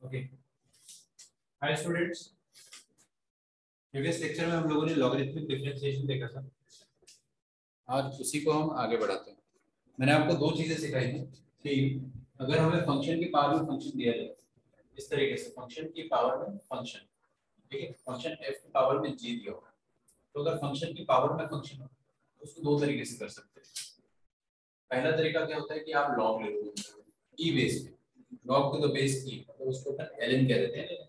Okay, hi students. Previous lecture में हम लोगों ने लॉगरिथमिक डिफरेंशिएशन देखा था। आज उसी को हम आगे बढ़ाते हैं। मैंने आपको दो चीजें सिखाई थी कि अगर हमें फंक्शन की पावर में फंक्शन दिया जाए इस तरीके से, फंक्शन की पावर में फंक्शन, ठीक है, फंक्शन f की पावर में g दिया होगा, तो अगर फंक्शन की पावर में फंक्शन हो तो उसको दो तरीके से कर सकते हैं। पहला तरीका क्या होता है कि आप log ले लो e बेस पे, log to the base e, तो उसको अपन ln कह देते हैं।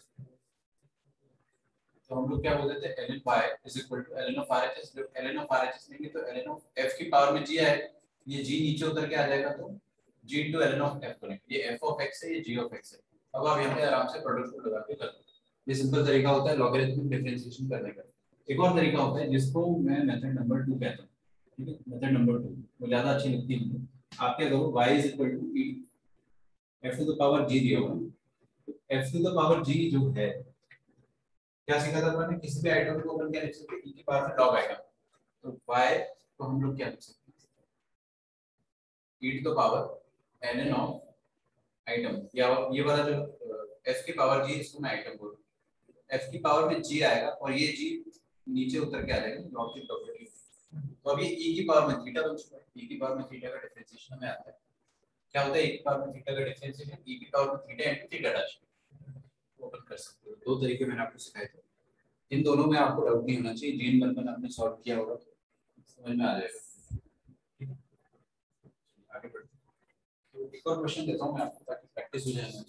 तो हम लोग क्या बोलते थे, ln y is equal to ln of RHS। जब ln ऑफ RHS लेंगे तो ln ऑफ f की पावर में g है, ये g नीचे उतर के आ जाएगा तो g into ln of f बनेगा। ये f ऑफ x है, ये g ऑफ x है। अब आप यहाँ पे आराम से प्रोडक्ट को लगा के कर लो। ये सिंपल तरीका होता है लॉगरिथमिक डिफरेंशिएशन करने का। एक और तरीका होता है जिसको मैं मेथड नंबर 2 कहता हूँ, ठीक है। मेथड नंबर 2 वो ज्यादा अच्छी लगती है। आप क्या करो, y is equal to e f to the power g दिया होगा, तो f to the power g जो है, क्या सीखा था मैंने, किसी भी आइटम को अपन क्या लिख सकते हैं, e की पावर में log आइटम। तो y को हम लोग क्या लिख सकते हैं, e to the power ln of item, या ये वाला जो f की पावर g, इसको मैं आइटम बोलूँ। f की पावर में g आएगा और ये g नीचे उतर के आ जाएगा log की प्रॉपर्टी। तो अभी e की पावर में थीटा बन चुका है। e की पावर में थीटा का डिफरेंशिएशन हमें आता है। क्या होता है e की पावर में थीटा का डिफरेंशिएशन, e की पावर में theta into theta dash, open कर सकते हो। दो तरीके मैंने आपको सिखाए थे, इन दोनों में आपको डाउट नहीं होना चाहिए। जीन बर्मन आपने सॉल्व किया होगा तो समझ में आ जाएगा। ठीक है, आगे बढ़ते हैं। तो एक और क्वेश्चन देता हूं मैं आपको ताकि प्रैक्टिस हो जाए।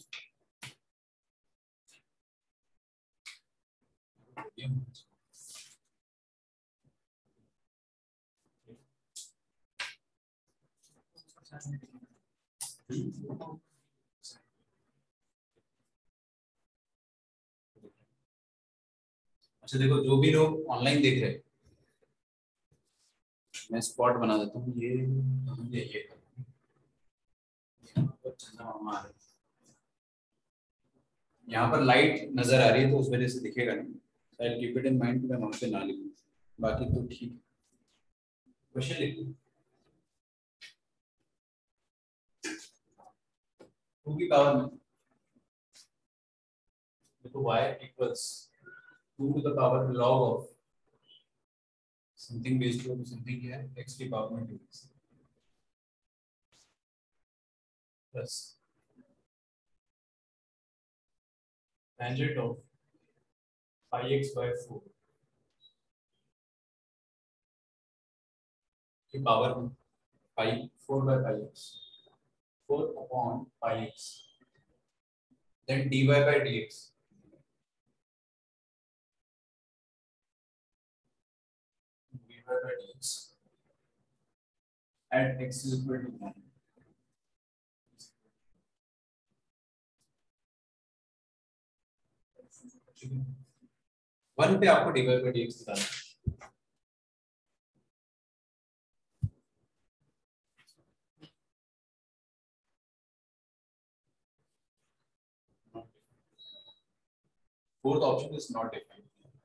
अच्छा देखो, जो भी लोग ऑनलाइन देख रहे हैं, मैं स्पॉट बना देता हूँ। ये यहाँ पर लाइट नजर आ रही है तो उस वजह से दिखेगा नहीं। शायद कीप इट इन माइंड कि मैं वहां पे ना लिखूं, बाकी तो ठीक है। क्वेश्चन लिखूं, 2 की पावर में देखो y equals 2 to the power log of something based to something, क्या है, x की पावर में 2x plus tangent of pi x by 4 की पावर में pi 4 by pi x, 4 upon pi x, then dy by dx dy by dx at x is equal to 1। 1 पे आपको dy by dx बताना है। Fourth option is not defined.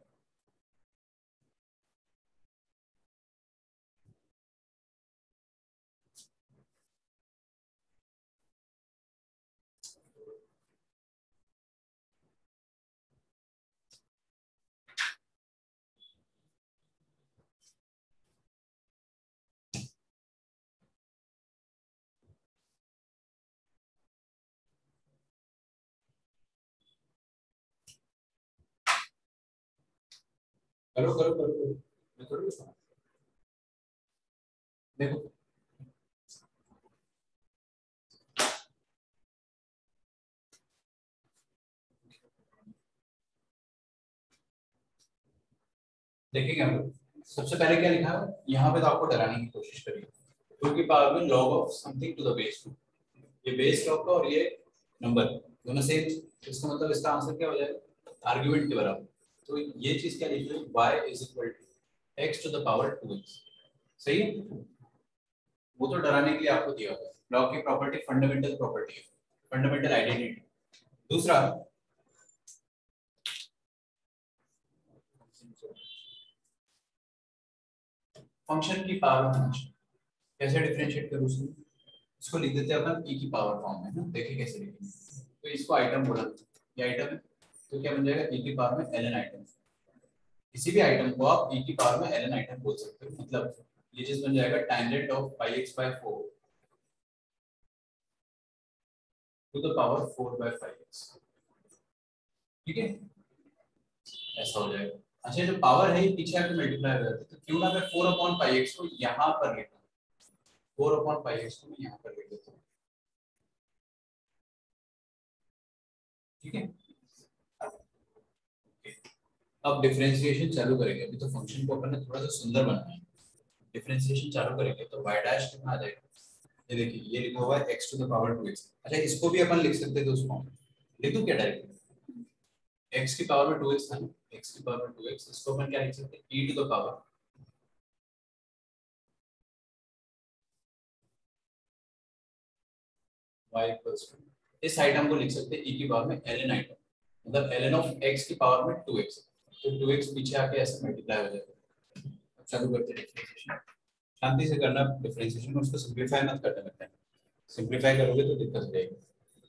करो करो करो करो, मैं थोड़ी बताऊं। देखो देखेंगे हम लोग। सबसे पहले क्या लिखा है यहाँ पे, तो आपको डराने की कोशिश करिए। 2 की पावर में log of something to the base 2, ये बेस लॉग का और ये नंबर दोनों सेम, इसका मतलब इसका आंसर क्या हो जाएगा, आर्गुमेंट के बराबर। तो ये चीज क्या लिखी है, y is equal to x to the power 2x। सही है, वो तो डराने के लिए आपको दिया होगा। लॉग की प्रॉपर्टी फंडामेंटल प्रॉपर्टी है, फंडामेंटल आइडेंटिटी। दूसरा, फंक्शन की पावर फंक्शन कैसे डिफरेंशिएट करूं उसको, इसको लिख देते हैं अपन e की पावर फॉर्म में ना। देखिए कैसे लिखेंगे, तो इसको आइटम बोला, ये आइटम है, तो क्या बन जाएगा e की पावर में ln आइटम। किसी भी आइटम को आप e की पावर में ln आइटम बोल सकते हो, मतलब ये चीज बन जाएगा tangent of πx/4 to the power 4/5x। ठीक है, ऐसा हो जाएगा। अच्छा, जो पावर है ये पीछे आके मल्टीप्लाई हो जाता है, तो क्यों ना मैं 4/πx को यहाँ पर लिखता हूँ, 4/πx को मैं यहाँ पर लिख देता हूँ। ठीक है, अब डिफरेंशिएशन चालू करेंगे। अभी तो फंक्शन को अपन ने थोड़ा सा सुंदर बनाना है। डिफरेंशिएशन चालू करेंगे तो y डैश कितना आ जाएगा, ये देखिए ये लिखा हुआ है x to the power 2x। अच्छा, इसको भी अपन लिख सकते थे उस फॉर्म में, लिख दूं क्या डायरेक्ट, x की पावर में 2x था ना, x की पावर में 2x, इसको अपन क्या लिख सकते हैं e to the power y equals to, इस आइटम को लिख सकते हैं e की पावर में ln आइटम, मतलब ln ऑफ x की पावर में 2x, तो 2x पीछे आके ऐसे मल्टीप्लाई हो जाएगा। अब चालू करते हैं डिफरेंशिएशन, शांति से करना डिफरेंशिएशन में, उसको सिंपलीफाई मत करना लगता है, सिंपलीफाई करोगे तो दिक्कत हो जाएगी।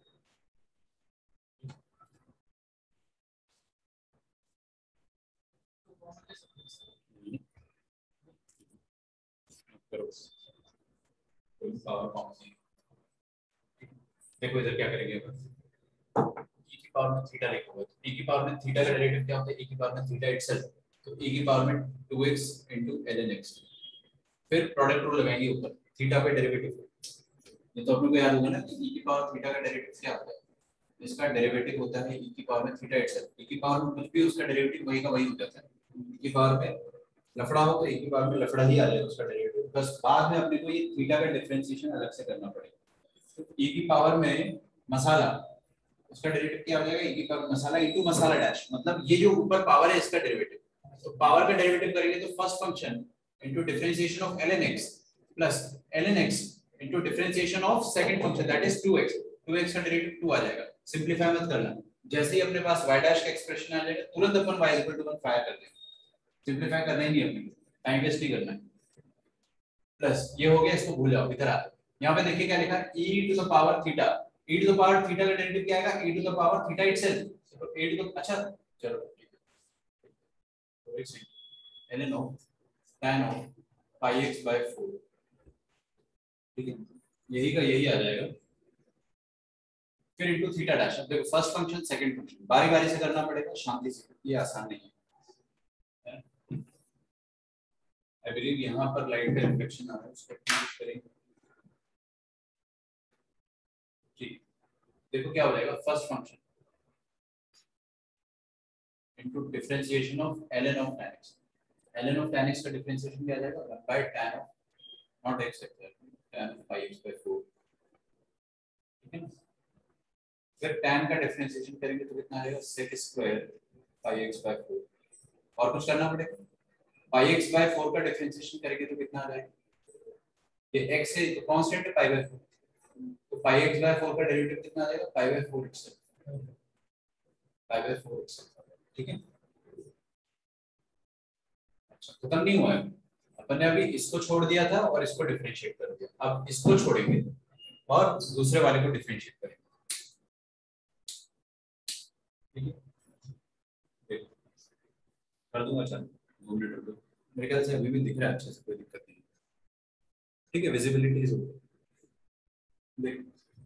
पावर कौन सी, देखो इधर क्या करेंगे अपन, e की पावर में थीटा लिखा हुआ है, तो e की पावर में थीटा का डेरिवेटिव क्या होता है, e की पावर में थीटा इटसेल्फ, तो e की पावर में 2x ln x, फिर प्रोडक्ट रूल लगाएंगे ऊपर थीटा पे डेरिवेटिव। ये तो अपने को याद होगा ना कि e की पावर थीटा का डेरिवेटिव क्या होता है, इसका डेरिवेटिव होता है e की पावर में थीटा इटसेल्फ, e की पावर में कुछ भी उसका डेरिवेटिव वही का वही हो जाता है, e की पावर में लफड़ा हो तो e की पावर में लफड़ा ही आ जाएगा उसका डेरिवेटिव, बस बाद में अपने को ये थीटा का डिफरेंशिएशन अलग से करना पड़ेगा। तो e की पावर में मसाला, उसका डेरिवेटिव क्या हो जाएगा, e की पावर मसाला इनटू मसाला डैश, मतलब ये जो ऊपर पावर है इसका डेरिवेटिव, तो पावर का डेरिवेटिव करेंगे तो first function into differentiation of ln x plus ln x into differentiation of second function that is 2x, 2x का डेरिवेटिव 2 आ जाएगा। सिंपलीफाई मत करना, जैसे ही अपने पास y डैश का एक्सप्रेशन आ जाएगा तुरंत अपन y 1 फायर कर देंगे, सिंपलीफाई करना ही नहीं, अपने टाइम वेस्ट नहीं करना है। प्लस ये हो गया, इसको भूल जाओ, इधर आ जाओ, यहाँ पे देखिए क्या लिखा है e to the power theta, e to the power theta का डेरिवेटिव क्या आएगा, e to the power theta itself, तो e टू द, अच्छा चलो ठीक है, तो एक second ln of tan of pi x by 4, ठीक है, यही का यही आ जाएगा, फिर इनटू थीटा डैश। अब देखो फर्स्ट फंक्शन सेकंड फंक्शन बारी बारी से करना पड़ेगा, शांति से, ये आसान नहीं है। आई बिलीव यहाँ पर लाइट का रिफ्लेक्शन आ रहा है, उसको ठीक करेंगे। ठीक, देखो क्या हो जाएगा, first function into differentiation of ln of tan x, ln of tan x का डिफरेंशिएशन क्या आ जाएगा, 1 by tan of not x tan of pi x by 4, ठीक है ना। फिर tan का डिफरेंशिएशन करेंगे तो कितना आएगा, sec square pi x by 4, और कुछ करना पड़ेगा, पाई x बाय 4 का डिफरेंशिएशन करेंगे तो कितना आ जाएगा, ये x है तो कांस्टेंट है पाई बाय 4, तो पाई x बाय 4 का डेरिवेटिव कितना आ जाएगा, pi by 4 itself, pi by 4 itself, ठीक है। अच्छा, खत्म नहीं हुआ है, अपन ने अभी इसको छोड़ दिया था और इसको डिफरेंशिएट कर दिया, अब इसको छोड़ेंगे और दूसरे वाले को डिफरेंशिएट करेंगे, ठीक है। देखो कर दूंगा, चल 2 मिनट रुको, मेरे ख्याल से अभी भी दिख रहा है अच्छे से, कोई दिक्कत नहीं, ठीक है, विजिबिलिटी इज ओके। देख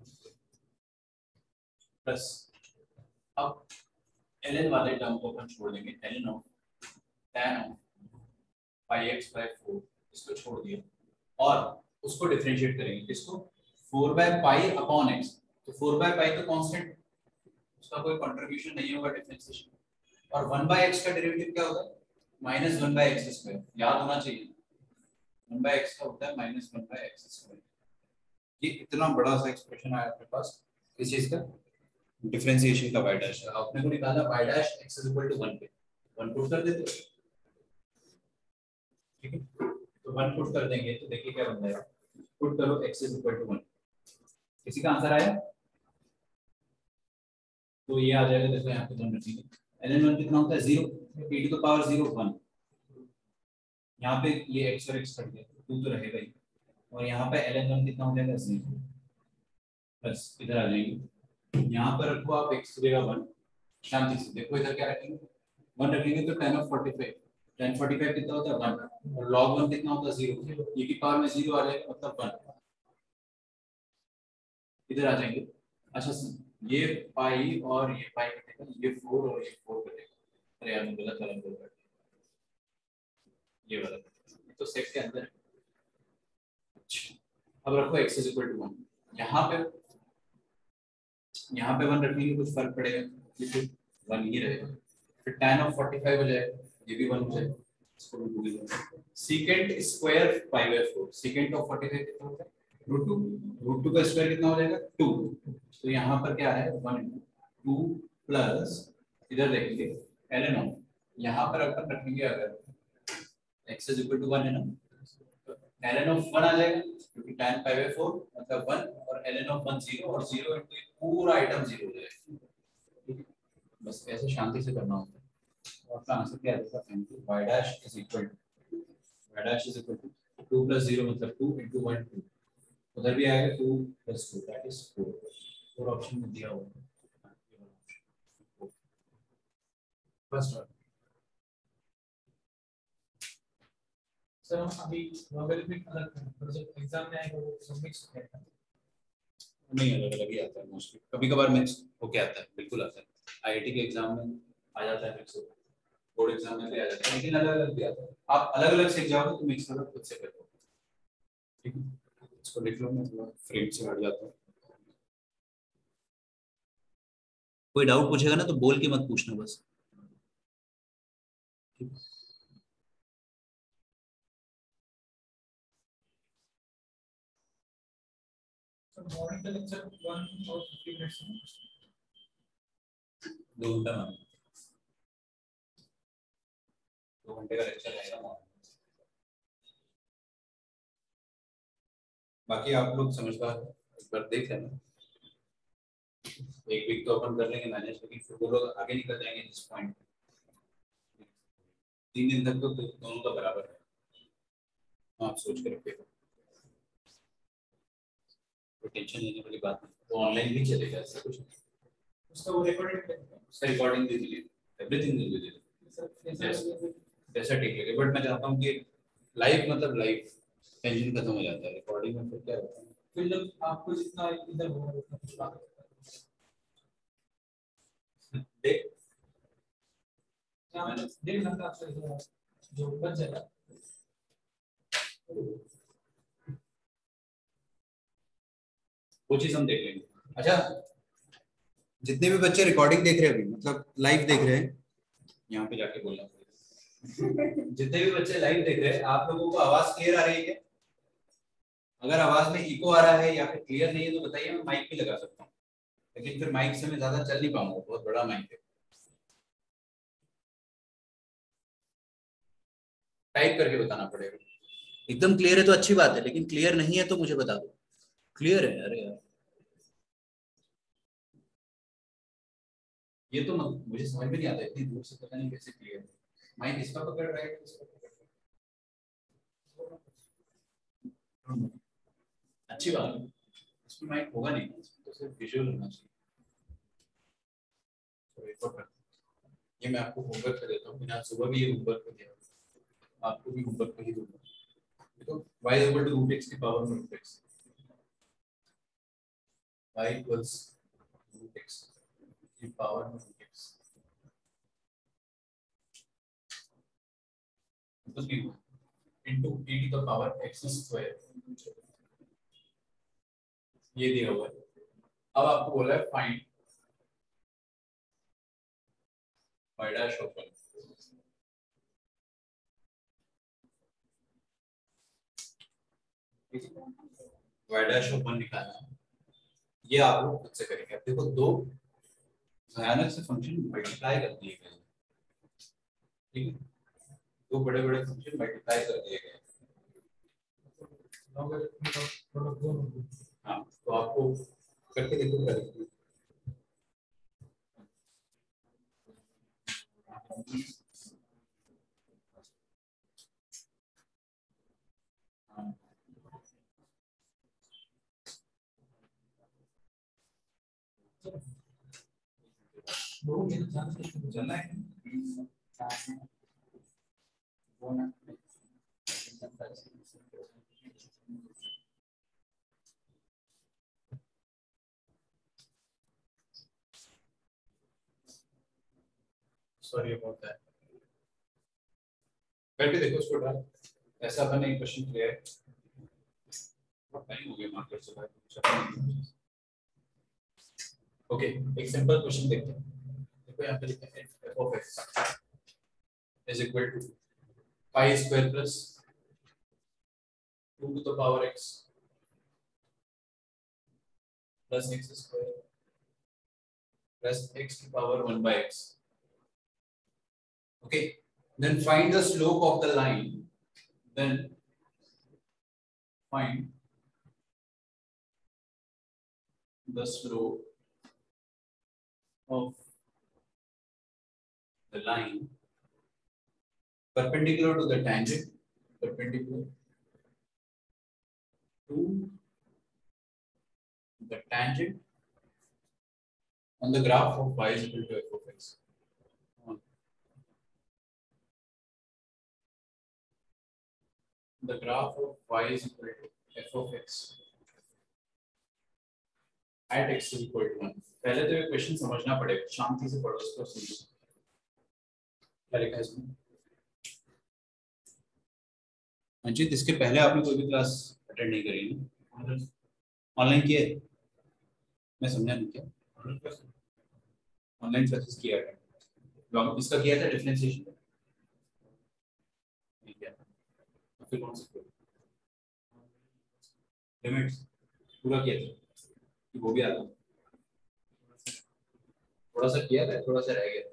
प्लस, अब ln वाले टर्म को अपन छोड़ देंगे, ln of tan of pi x by 4, इसको छोड़ दिया और उसको डिफरेंशिएट करेंगे, इसको 4 बाय पाई अपॉन x, तो 4 बाय पाई तो कांस्टेंट, उसका कोई कंट्रीब्यूशन नहीं होगा डिफरेंशिएशन, और 1 बाय x का डेरिवेटिव क्या होता है, माइनस 1 बाय x स्क्वायर, याद होना चाहिए 1 बाय x का होता है माइनस 1 बाय x स्क्वायर। ये इतना बड़ा सा एक्सप्रेशन आया आपके पास इस चीज का, डिफरेंशिएशन का y डैश, आपने को निकाला y डैश x = 1 पे 1 पुट कर देते हो, ठीक है, तो 1 पुट कर देंगे तो देखिए क्या बन जाएगा, पुट करो x = 1, किसी का आंसर आया तो ये आ जाएगा, देखो यहाँ पे दोनों रखेंगे, ln 1 कितना होता है 0, e टू द पावर 0 1, यहाँ पे ये x और x कट गया 2 तो रहेगा ही, और यहाँ पे ln 1 कितना हो जाएगा 0, बस इधर आ जाएंगे यहाँ पर रखो आप x की जगह 1, शांति से देखो इधर क्या रखेंगे 1 रखेंगे तो 10 of 45, 10 45 कितना होता है 1, और log 1 कितना होता है 0, ये की पावर में 0 आ जाएगा मतलब 1, इधर आ जाएंगे। अच्छा ये पाई और ये पाई कटेगा, ये 4 और ये 4 कटेगा, अरे यार मैं गलत वाला बोल रहा, ये वाला तो सेट के अंदर है। अच्छा अब रखो x इज इक्वल टू 1, यहाँ पे 1 रखेंगे कुछ फर्क पड़ेगा, ये फिर 1 ही रहेगा, फिर tan of 45 हो जाएगा, ये भी 1 हो जाएगा, इसको भी भूल जाओ। secant square pi by 4, secant of 45 कितना होता है √2 का स्क्वायर कितना हो जाएगा 2, तो यहाँ पर क्या है 1 2 प्लस इधर देखेंगे ln of, यहाँ पर अपन रखेंगे अगर x इज इक्वल टू 1 है ना, ln of 1 आ जाएगा क्योंकि tan पाई बाय 4 मतलब 1, और ln of 1 0, और 0 into पूरा आइटम 0 हो जाएगा, ठीक है, बस ऐसे शांति से करना होता है। और अपना आंसर क्या आएगा y dash is equal to 2 plus 0 मतलब 2 into 1 2, उधर भी आएगा 2 प्लस 2 दैट इज 4, 4 ऑप्शन में दिया हुआ है फर्स्ट ऑर्डर। सर हम अभी लॉगरिथमिक अलग करें, पर जब एग्जाम में आएगा वो सब मिक्स हो जाएगा। नहीं अलग अलग ही आता है मोस्टली, कभी कभार मिक्स होके आता है, बिल्कुल आता है, आईआईटी के एग्जाम में आ जाता है मिक्स, बोर्ड एग्जाम में भी आ जाता है, लेकिन अलग अलग भी आता है, आप अलग अलग सीख जाओगे तो मिक्स अलग खुद से कर लो, ठीक है, इसको लिख लो, मैं थोड़ा फ्रेम से हट जाता हूँ। कोई डाउट पूछेगा ना तो बोल के मत पूछना बस, ठीक है। सर मॉर्निंग का लेक्चर 1 और 15 मिनट्स में 2 घंटा में 2 घंटे का लेक्चर रहेगा मॉर्निंग, बाकी आप लोग समझदार हो, एक बार देख लेना, एक वीक तो अपन कर लेंगे मैनेज, लेकिन फिर वो लोग आगे निकल जाएंगे जिस पॉइंट, 3 दिन तक तो दोनों का बराबर है, आप सोच के रखिएगा, तो टेंशन लेने वाली बात नहीं, वो ऑनलाइन भी चलेगा ऐसा कुछ नहीं, उसका वो रिकॉर्डेड उसका रिकॉर्डिंग दे दीजिए, एवरीथिंग दे दीजिए, सर जैसा ठीक लगे, बट मैं चाहता हूँ कि लाइव मतलब लाइव टेंशन खत्म हो जाता है, रिकॉर्डिंग में फिर क्या होता है, फिर जब आपको जितना इधर होगा उतना कुछ बात देख मैंने 1.5 घंटा आपसे जो बच जाएगा वो चीज हम देख लेंगे। अच्छा जितने भी बच्चे रिकॉर्डिंग देख रहे हैं अभी मतलब लाइव देख रहे हैं, यहाँ पे जाके बोलना पड़ेगा, जितने भी बच्चे लाइव देख रहे हैं आप लोगों को आवाज क्लियर आ रही है क्या? अगर आवाज में इको आ रहा है या फिर क्लियर नहीं है तो बताइए, मैं माइक भी लगा सकता हूँ, लेकिन फिर माइक से मैं ज्यादा चल नहीं पाऊंगा, बहुत बड़ा माइक है, टाइप करके बताना पड़ेगा। एकदम क्लियर है तो अच्छी बात है, लेकिन क्लियर नहीं है तो मुझे बता दो, क्लियर है अरे यार ये तो मुझे समझ में नहीं आता, इतनी दूर से पता नहीं कैसे क्लियर है, माइक इसका पकड़ रहा है इसका पकड़ रहा है, अच्छी बात है, इसमें माइक होगा नहीं, तो सिर्फ विजुअल होना चाहिए, तो एक और करते हैं। ये मैं आपको होमवर्क कर देता हूँ, मैंने आज सुबह भी ये होमवर्क कर दिया, आपको भी होमवर्क कर ही दूंगा, देखो y is equal to root x की पावर में root x, y equals root x की पावर में root x, कुछ नहीं हुआ, into e to the power x square, ये दिया हुआ है, अब आपको बोला है find y dash of 1, y dash of 1 निकालना है, ये आप लोग खुद से करेंगे। अब देखो दो भयानक से फंक्शन मल्टीप्लाई कर दिए गए, ठीक है, दो बड़े बड़े फंक्शन मल्टीप्लाई कर दिए गए, हाँ तो आपको करके देखो क्या दिखता है। हाँ, लोगों के नुकसान चलना है वो ना सॉरी अबाउट दैट। करके देखो उसको डाल। ऐसा अपन एक क्वेश्चन किया है, नहीं हो गया मार्कर से बाहर। ओके, एक सिंपल क्वेश्चन देखते हैं। देखो यहाँ पे लिखा है f of x is equal to pi square plus 2 to the power x plus x square plus x to the power 1 by x. Okay, then find the slope of the line. Then find the slope of the line perpendicular to the tangent, perpendicular to the tangent on the graph of y is equal to f of x. The graph of y is equal to f of x at x is equal to 1. पहले तो ये question समझना पड़ेगा, शांति से पढ़ो इसको, समझो क्या लिखा है इसमें। अंजित, इसके पहले आपने कोई भी क्लास अटेंड नहीं करी है? ऑनलाइन किए? मैं समझा नहीं क्या ऑनलाइन क्लासेस किया है? इसका किया था डिफरेंशिएशन नहीं किया, तो फिर कौन सा लिमिट्स पूरा किया था? वो भी आता थोड़ा सा किया था, थोड़ा सा रह गया।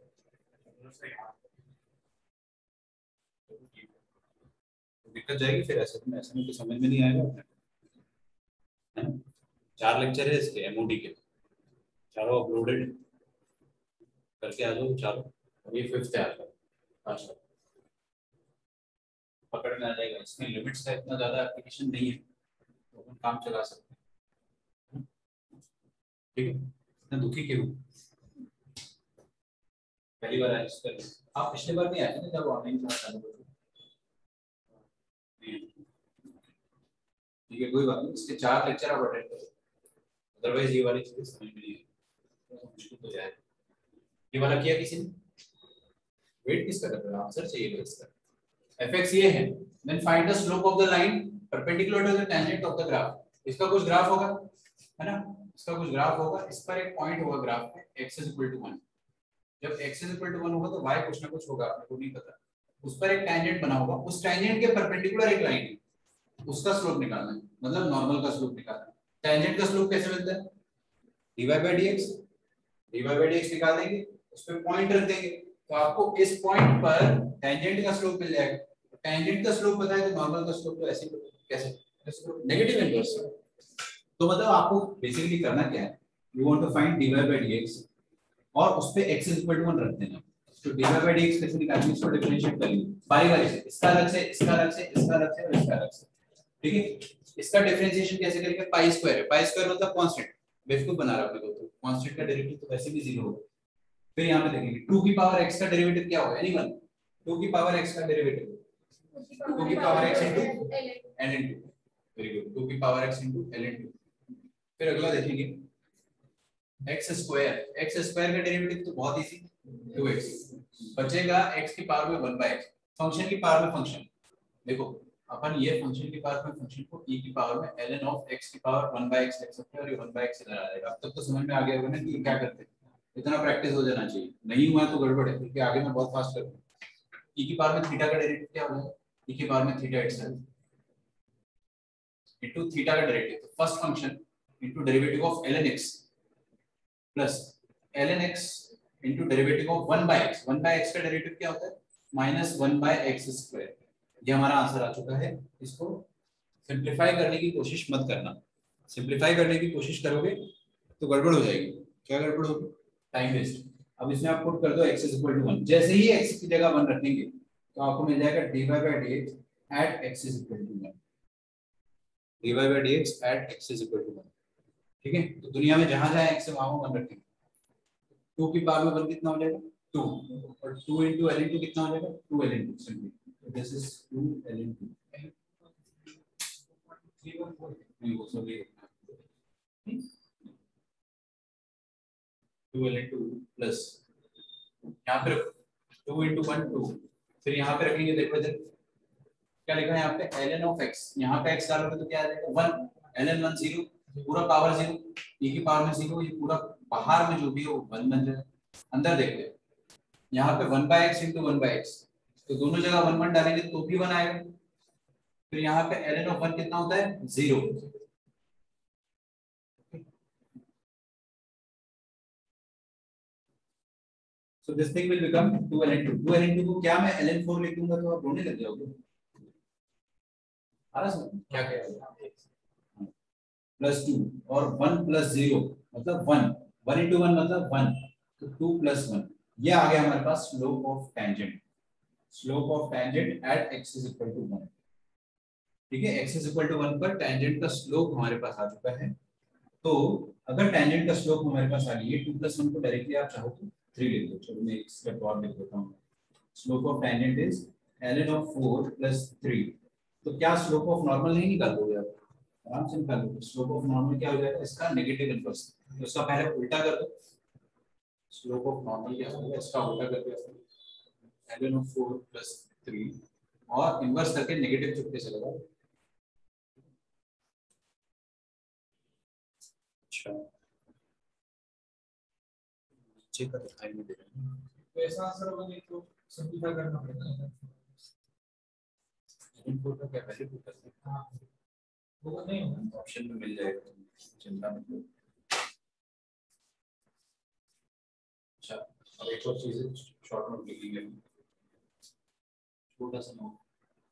दिक्कत जाएगी फिर, ऐसे में तो समझ में नहीं आएगा, है ना। 4 लेक्चर है इसके एमओडी के, चारों अपलोडेड करके आ जाओ चारों। और ये 5th है आज का, पकड़ में आ जाएगा। इसमें लिमिट्स का इतना ज्यादा एप्लीकेशन नहीं है, तो अपन काम चला सकते हैं, ठीक है। इतना दुखी क्यों? पहली बार आए इसका, आप पिछले बार नहीं आए थे जब ऑनलाइन क्लास चालू हुई? ठीक है, कोई बात नहीं, इसके 4 लेक्चर आप अटेंड करो, अदरवाइज ये वाली चीजें समझ में नहीं आएगी, मुश्किल हो जाएगा। ये वाला किया किसी ने? वेट किसका कर रहा है? आंसर चाहिए इसका। fx ये है, then find the slope of the line perpendicular to the tangent of the graph. इसका कुछ ग्राफ होगा, है ना, इसका कुछ ग्राफ होगा, इस पर एक पॉइंट होगा ग्राफ पे x is equal to 1। जब x is equal to 1 होगा तो y कुछ ना कुछ होगा, आपको को नहीं पता। उस पर एक टेंजेंट बना होगा, उस टेंजेंट के परपेंडिकुलर एक लाइन है, उसका स्लोप निकालना है, मतलब नॉर्मल का स्लोप निकालना है। टेंजेंट का स्लोप कैसे मिलता है? dy by dx, dy by dx निकाल देंगे, उस पे पॉइंट रख देंगे, तो आपको इस पॉइंट पर टेंजेंट का स्लोप मिल जाएगा। तो टेंजेंट का स्लोप पता है तो नॉर्मल का स्लोप तो ऐसे कैसे? Negative inverse. तो मतलब आपको बेसिकली करना क्या है, you want to find dy by dx और उस पे x is equal to 1 रख देना। तो dy by dx कैसे निकालेंगे, इसको डिफरेंशिएट करेंगे बारी बारी से, इसका अलग से, इसका अलग से, इसका अलग से और इसका अलग से, ठीक है। इसका डिफरेंशिएशन कैसे करेंगे? पाई स्क्वायर है, पाई स्क्वायर मतलब कांस्टेंट, बेवकूफ बना रहा है अपने को, तो कांस्टेंट का डेरिवेटिव तो वैसे भी 0 होगा। फिर यहां पे देखेंगे 2 की पावर x का डेरिवेटिव क्या होगा, एनीवन? 2 की पावर x का डेरिवेटिव 2 की power x into l into, very good, 2 की power x into l into। फिर अगला देखेंगे x स्क्वायर का डेरिवेटिव तो बहुत इजी, 2x बचेगा, x की पावर में 1 by x, फंक्शन की पावर में फंक्शन। देखो अपन ये फंक्शन की पावर में फंक्शन को e की पावर में ln of x की पावर 1 by x लिख सकते हैं, और ये 1 by x इधर आ जाएगा। अब तक तो समझ में आ गया होगा ना कि क्या करते हैं, इतना प्रैक्टिस हो जाना चाहिए, नहीं हुआ तो गड़बड़ है, क्योंकि आगे मैं बहुत फास्ट करूंगा। e की पावर में थीटा का डेरिवेटिव क्या होगा? e की पावर में थीटा इटसेल्फ इनटू थीटा का डेरिवेटिव, तो first function into derivative of ln x plus ln x into derivative of 1 by x। 1 by x का डेरिवेटिव क्या होता है? Minus 1 by x square. ये हमारा आंसर आ चुका है। इसको सिंपलीफाई करने की कोशिश मत करना, सिंपलीफाई करने की कोशिश करोगे तो गड़बड़ हो जाएगी। क्या गड़बड़ होगी? Time waste. अब इसमें आप पुट कर दो x is equal to 1, जैसे ही x की जगह 1 रखेंगे तो आपको मिल जाएगा dy by dx at x is equal to 1, dy by dx at x is equal to 1, ठीक है। तो दुनिया में जहां जहां x है वहां 1 रखेंगे, 2 की पावर में 1 कितना हो जाएगा 2 और 2 into ln2 कितना हो जाएगा 2 ln2 simply this is 2 ln2 नहीं वो सब 2 ln2 प्लस यहाँ पे 2 into 1 2 फिर यहाँ पे रखेंगे देखो इधर क्या लिखा है यहाँ पे ln of x यहाँ पे x डालोगे तो क्या आ जाएगा 1 ln 1 0 पूरा पावर 0 e की पावर में 0 ये पूरा बाहर में जो भी हो 1 बन जाएगा अंदर देखते हैं यहाँ पे 1/x into 1/x तो दोनों जगह 1 1 डालेंगे तो भी 1 आएगा फिर यहाँ पे ln of 1 कितना होता है 0 so this thing will become 2 ln2 2 ln2 को क्या मैं ln4 लिख दूंगा तो आप रोने लग जाओगे आ रहा समझ क्या कह प्लस 2 और 1 प्लस 0 मतलब 1 1 into 1 मतलब 1 तो 2 plus 1 ये आ गया हमारे पास slope of tangent at x is equal to 1 ठीक है x is equal to 1 पर टेंजेंट का स्लोप हमारे पास आ चुका है तो अगर टेंजेंट का स्लोप हमारे पास आ गई है 2 plus 1 को डायरेक्टली आप चाहो तो 3 लिख दो चलो मैं एक स्टेप और लिख देता हूं slope of tangent is ln of 4 plus 3 तो क्या स्लोप ऑफ नॉर्मल नहीं निकाल दोगे आप आराम से निकाल लो स्लोप ऑफ नॉर्मल क्या हो जाएगा इसका नेगेटिव इनवर्स तो इसका पहले उल्टा कर दो स्लोप ऑफ नॉर्मल क्या होगा इसका उल्टा करके ln of 4 plus 3 और इनवर्स करके नेगेटिव चुपके से लगाओ अच्छा नीचे का दिखाई नहीं दे रहा है तो ऐसा आंसर होगा नहीं तो सिंपलीफाई करना पड़ेगा इनपुट का क्या वैल्यू पुट करते हैं हाँ वो नहीं होगा ऑप्शन में मिल जाएगा चिंता मत करो अच्छा अब एक और चीज है शॉर्ट नोट लिख लेंगे छोटा सा नोट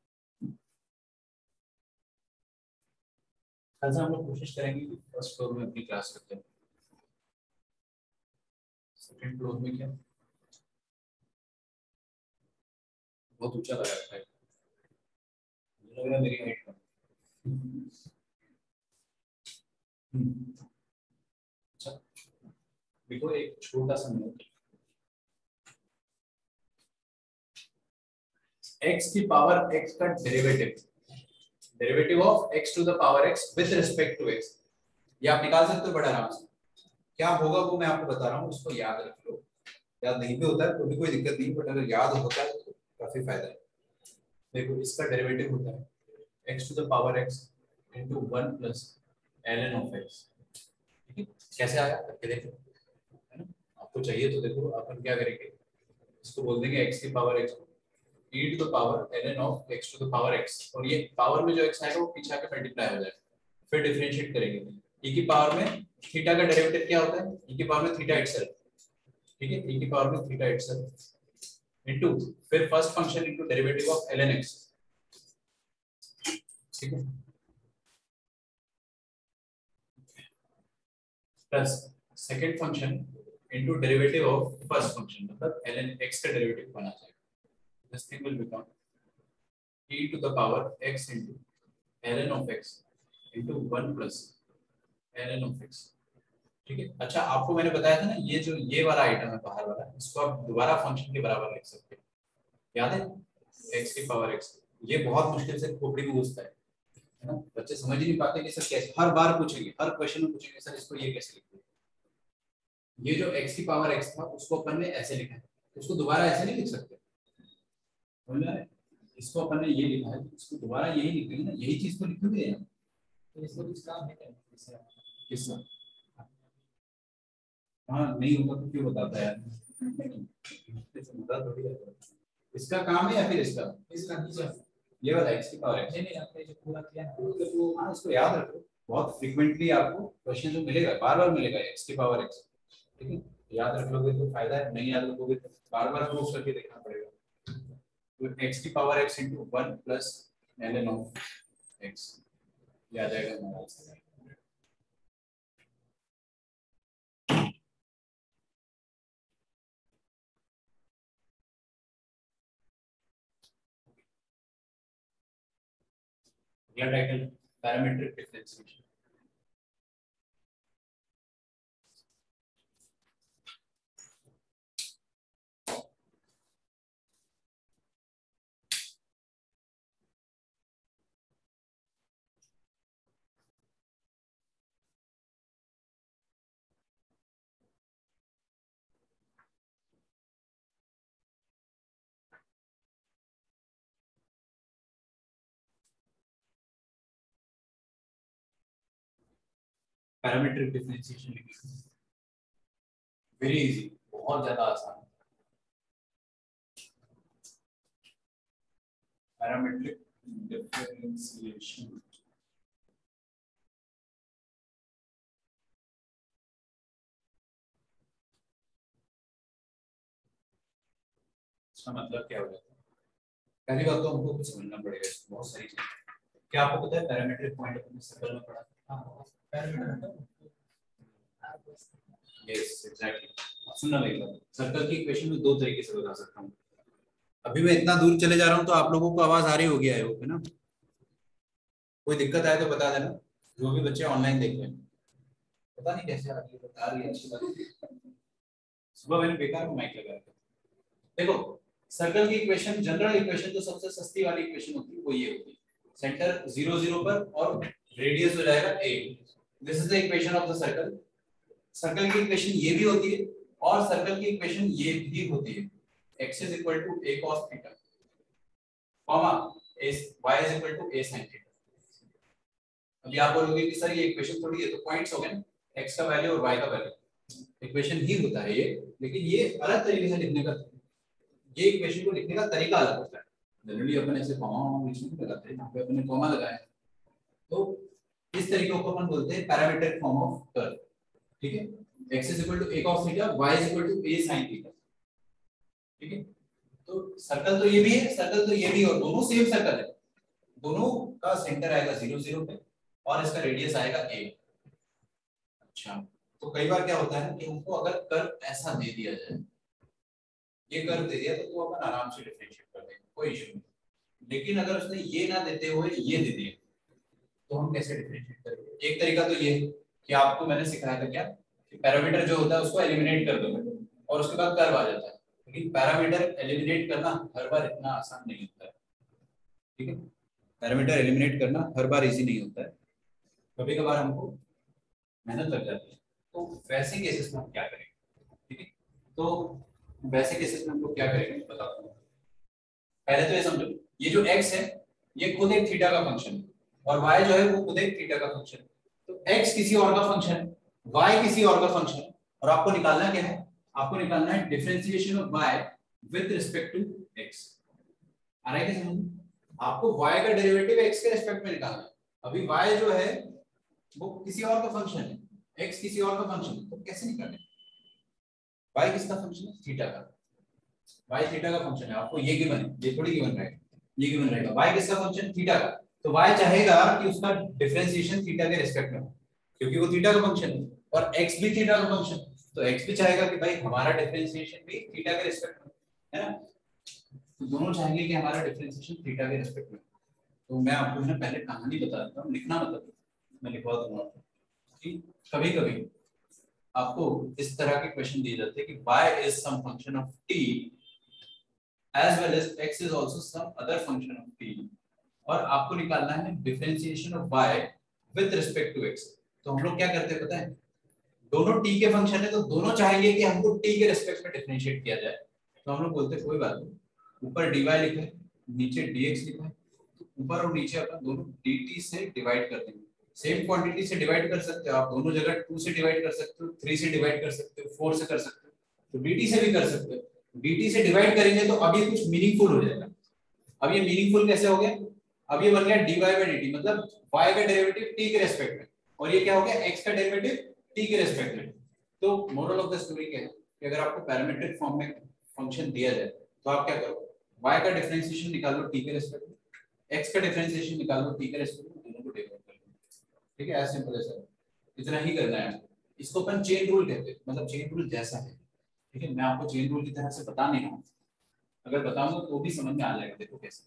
कल से हम लोग कोशिश करेंगे कि फर्स्ट फ्लोर में अपनी क्लास करते हैं सेकंड फ्लोर में क्या बहुत ऊंचा लगा रखा है मुझे लग रहा है मेरी हाइट कम अच्छा देखो एक छोटा सा नोट x की पावर x का derivative of x to the power x with respect to x ये आप निकाल सकते हो बड़ा आराम से क्या होगा वो मैं आपको बता रहा हूँ उसको याद रख लो याद नहीं भी होता है तो भी कोई दिक्कत नहीं बट अगर याद होता है तो काफी फायदा है देखो इसका डेरिवेटिव होता है x to the power x into 1 plus ln of x ठीक है कैसे आया करके देखो है ना आपको चाहिए तो देखो अपन क्या करेंगे इसको बोल देंगे x की power x e to the power ln of x to the power x और ये पावर में जो x आएगा वो पीछे आके मल्टीप्लाई हो जाएगा फिर डिफरेंशिएट करेंगे e की पावर में थीटा का डेरिवेटिव क्या होता है e की पावर में थीटा इटसेल्फ ठीक है e की पावर में थीटा इटसेल्फ इनटू फिर first function into derivative of ln x ठीक है plus second function into derivative of first function मतलब ln x का डेरिवेटिव बना जाएगा this thing will become e to the power x into ln of x into 1 plus ln of x ठीक है अच्छा आपको मैंने बताया था ना ये वाला आइटम है बाहर वाला इसको आप दोबारा फंक्शन के बराबर लिख सकते हैं याद है x की पावर x ये बहुत मुश्किल से खोपड़ी में घुसता है ना बच्चे समझ ही नहीं पाते कि सर कैसे हर बार पूछेंगे हर क्वेश्चन में पूछेंगे सर इसको ये कैसे लिखते हैं ये जो x की पावर x था उसको अपन ने ऐसे लिखा है उसको दोबारा ऐसे नहीं लिख सकते इसको अपन ने ये लिखा है इसको दोबारा यही लिखेंगे ना यही चीज तो लिखोगे यार तो इसको कुछ काम है क्या किसका हाँ नहीं होगा तो क्यों बताता है यार इसका काम है या फिर इसका ये वाला x की पावर x नहीं आपने जो पूरा किया ना तो हाँ इसको याद रखो बहुत फ्रीक्वेंटली आपको क्वेश्चन जो मिलेगा बार-बार मिलेगा x की पावर x ठीक है याद रख लोगे तो फायदा है नहीं याद रखोगे तो बार-बार प्रूफ करके देखना पड़ेगा तो x की power x into 1 plus ln of x ये आ जाएगा हमारा अगला title parametric differentiation parametric differentiation लिखेंगे, वेरी इजी, बहुत ज्यादा आसान। पैरामीट्रिक डिफरेंशिएशन इसका मतलब क्या हो जाता है? पहली बात तो हमको कुछ समझना पड़ेगा, इसमें बहुत सारी चीजें। क्या आपको पता है पैरामीट्रिक पॉइंट अपने सर्कल में पढ़ा? हां, पैरामीटर यस एग्जैक्टली। सुनना एक बार, सर्कल की इक्वेशन में दो तरीके से बता सकता हूँ। अभी मैं इतना दूर चले जा रहा हूँ तो आप लोगों को आवाज आ रही होगी, आई होप, है ना? कोई दिक्कत आए तो बता देना, जो भी बच्चे ऑनलाइन देख रहे हैं। पता नहीं कैसे आ रही है, बता रही है, अच्छी बात है। सुबह मैंने बेकार में माइक लगाया था। देखो, सर्कल की इक्वेशन, जनरल इक्वेशन जो सबसे सस्ती वाली इक्वेशन होती है वो ये होती है, सेंटर 0 0 पर और रेडियस हो जाएगा a। This is the equation of the circle. Circle की इक्वेशन ये भी होती है और सर्कल की इक्वेशन ये भी होती है, x is equal to a cos theta, comma y is equal to a sin theta। अभी आप बोलोगे कि सर ये इक्वेशन थोड़ी है, तो पॉइंट्स हो गए ना, x का वैल्यू और y का वैल्यू। इक्वेशन ही होता है ये, लेकिन ये अलग तरीके से लिखने का, ये इक्वेशन को लिखने का तरीका अलग होता है। जनरली अपन ऐसे कॉमा बीच में लगाते हैं, यहाँ पे अपन ने कॉमा लगाया है, तो इस तरीके को अपन बोलते हैं पैरामीट्रिक फॉर्म ऑफ कर्व। ठीक है, x is equal to a cos theta, y is equal to a sin theta। ठीक है, तो सर्कल तो ये भी है, सर्कल तो ये भी, और दोनों सेम सर्कल है, दोनों का सेंटर आएगा 0 0 पे और इसका रेडियस आएगा a। अच्छा, तो कई बार क्या होता है कि हमको अगर कर्व ऐसा दे दिया जाए, ये कर्व दे दिया तो अपन आराम से डिफरेंशिएट कर देंगे, कोई इशू नहीं। लेकिन अगर उसने ये ना देते हुए ये दे दिया तो हम कैसे डिफरेंशिएट करेंगे? एक तरीका तो ये कि आपको मैंने सिखाया था क्या कि पैरामीटर जो होता है उसको एलिमिनेट कर दो और उसके बाद कर्व आ जाता है, लेकिन पैरामीटर एलिमिनेट करना हर बार इतना आसान नहीं होता है। ठीक है, पैरामीटर एलिमिनेट करना हर बार इजी नहीं होता है, कभी कभार हमको मेहनत लग जाती है। तो वैसे केसेस में हम क्या करेंगे? ठीक है, तो वैसे केसेस में हम लोग क्या करेंगे बताता हूँ। पहले तो ये समझो, ये जो x है ये खुद एक थीटा का फंक्शन है और y जो है वो खुद एक थीटा का फंक्शन है। तो x किसी और का फंक्शन है, y किसी और का फंक्शन है, और आपको निकालना क्या है? आपको निकालना है differentiation of y with respect to x। आ रहा है क्या समझ? आपको y का डेरिवेटिव x के रिस्पेक्ट में निकालना है। अभी y जो है वो किसी और का फंक्शन है, x किसी और का फंक्शन है, तो कैसे निकालें? y किसका फंक्शन है? थीटा का। y थीटा का फंक्शन है, आपको ये गिवन है, ये थोड़ी गिवन रहेगा, ये गिवन रहेगा। y किसका फंक्शन? थीटा का। तो y चाहेगा कि उसका डिफरेंशिएशन थीटा के रिस्पेक्ट में हो, क्योंकि वो थीटा का फंक्शन है, और x भी थीटा का फंक्शन, तो x भी चाहेगा कि भाई हमारा डिफरेंशिएशन भी थीटा के रिस्पेक्ट में, है ना? तो दोनों चाहेंगे कि हमारा डिफरेंशिएशन थीटा के रिस्पेक्ट में। तो मैं आपको ना पहले कहानी बता देता हूँ, लिखना मतलब मैं लिखवा दूंगा कि कभी कभी आपको इस तरह के क्वेश्चन दिए जाते हैं कि y is some function of t as well as x is also some other function of t, और आपको निकालना है differentiation of y with respect to x। तो हम लोग क्या करते हैं पता है, दोनों t के फंक्शन है तो दोनों चाहेंगे कि हमको t के रिस्पेक्ट में डिफरेंशिएट किया जाए, तो हम लोग बोलते हैं कोई बात नहीं, ऊपर dy लिखा है नीचे dx लिखा है, तो ऊपर और नीचे अपन दोनों dt से डिवाइड कर देंगे। सेम क्वांटिटी से डिवाइड कर सकते हो आप, दोनों जगह 2 से डिवाइड कर सकते हो, 3 से डिवाइड कर सकते हो, 4 से कर सकते हो, तो dt से भी कर सकते हो। dt से डिवाइड करेंगे तो अब ये कुछ मीनिंगफुल हो जाएगा। अब ये मीनिंगफुल कैसे हो गया? अब ये बन गया dy by dt, मतलब y का डेरिवेटिव t के रिस्पेक्ट में, और ये क्या हो गया? x का डेरिवेटिव t के रिस्पेक्ट में। तो मोरल ऑफ द स्टोरी क्या है कि अगर आपको पैरामीट्रिक फॉर्म में फंक्शन दिया जाए तो आप क्या करो, y का डिफरेंशिएशन निकालो t के रिस्पेक्ट में, x का डिफरेंशिएशन निकालो t के रिस्पेक्ट में, दोनों को डिवाइड कर लो। ठीक है, एज सिंपल एज दैट, इतना ही करना है। इसको अपन चेन रूल कहते हैं, मतलब चेन रूल जैसा है। ठीक है, मैं आपको चेन रूल की तरह से बता नहीं रहा हूं, अगर बताऊंगा तो भी समझ में आ जाएगा। देखो कैसे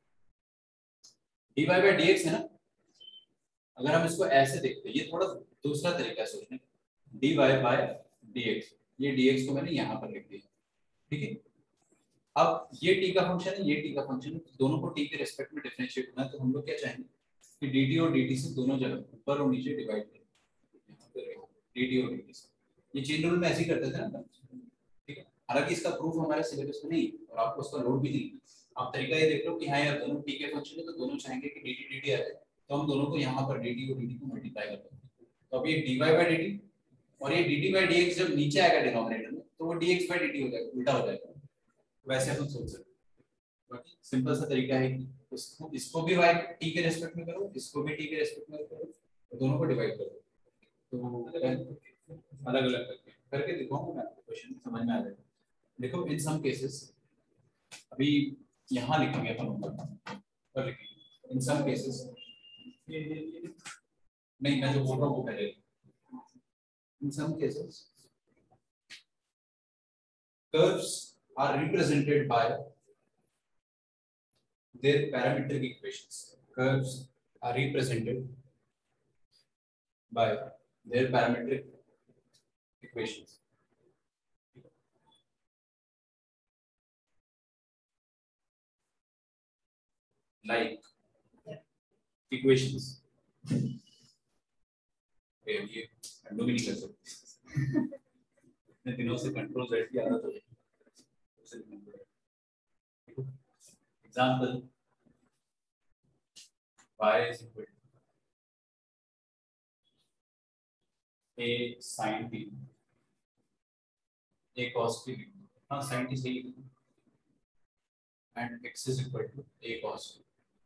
dy by dx है ना, अगर हम इसको ऐसे देखते हैं, ये थोड़ा दूसरा तरीका है सोचने का, dy by dx, ये dx को मैंने यहाँ पर लिख दिया। ठीक है, अब ये t का फंक्शन है, ये t का फंक्शन है, दोनों को t के रिस्पेक्ट में डिफरेंशिएट करना है, तो हम लोग क्या चाहेंगे कि dt और dt से दोनों जगह ऊपर और नीचे डिवाइड करें, यहाँ पे dt और dt से। ये चेन रूल में ऐसे ही करते थे ना। ठीक है, हालांकि इसका प्रूफ हमारे सिलेबस में नहीं और आपको उसका लोड भी नहीं, आप तरीका ये देख लो कि हाँ यार दोनों t के फंक्शन है तो दोनों चाहेंगे कि dt dt आ जाए, तो हम दोनों को यहाँ पर dt और dt को मल्टीप्लाई कर देंगे। तो अब ये dy by dt और ये dt by dx जब नीचे आएगा डिनोमिनेटर में तो वो dx by dt हो जाएगा, उल्टा हो जाएगा। वैसे अपन सोच सकते हैं। बाकी सिंपल सा तरीका है कि इसको भी y t के रेस्पेक्ट में करो, इसको भी t के रेस्पेक्ट में करो, दोनों को डिवाइड करो। तो अलग अलग करके दिखाऊंगा मैं आपको, क्वेश्चन समझ में आ जाएगा। देखो इन सम केसेस, अभी यहाँ लिखेंगे अपन ऊपर लिखेंगे इन सम केसेस, नहीं मैं जो बोल रहा हूँ वो पहले, in some cases curves are represented by their parametric equations. Curves are represented by their parametric equations. Like equations. ये कंट्रोल भी नहीं कर सकते। इतने दिनों से कंट्रोल रेट की आदत हो गई। Example, y is equal to a sin t, a cos t, हाँ sin t सही है, and x is equal to a cos t.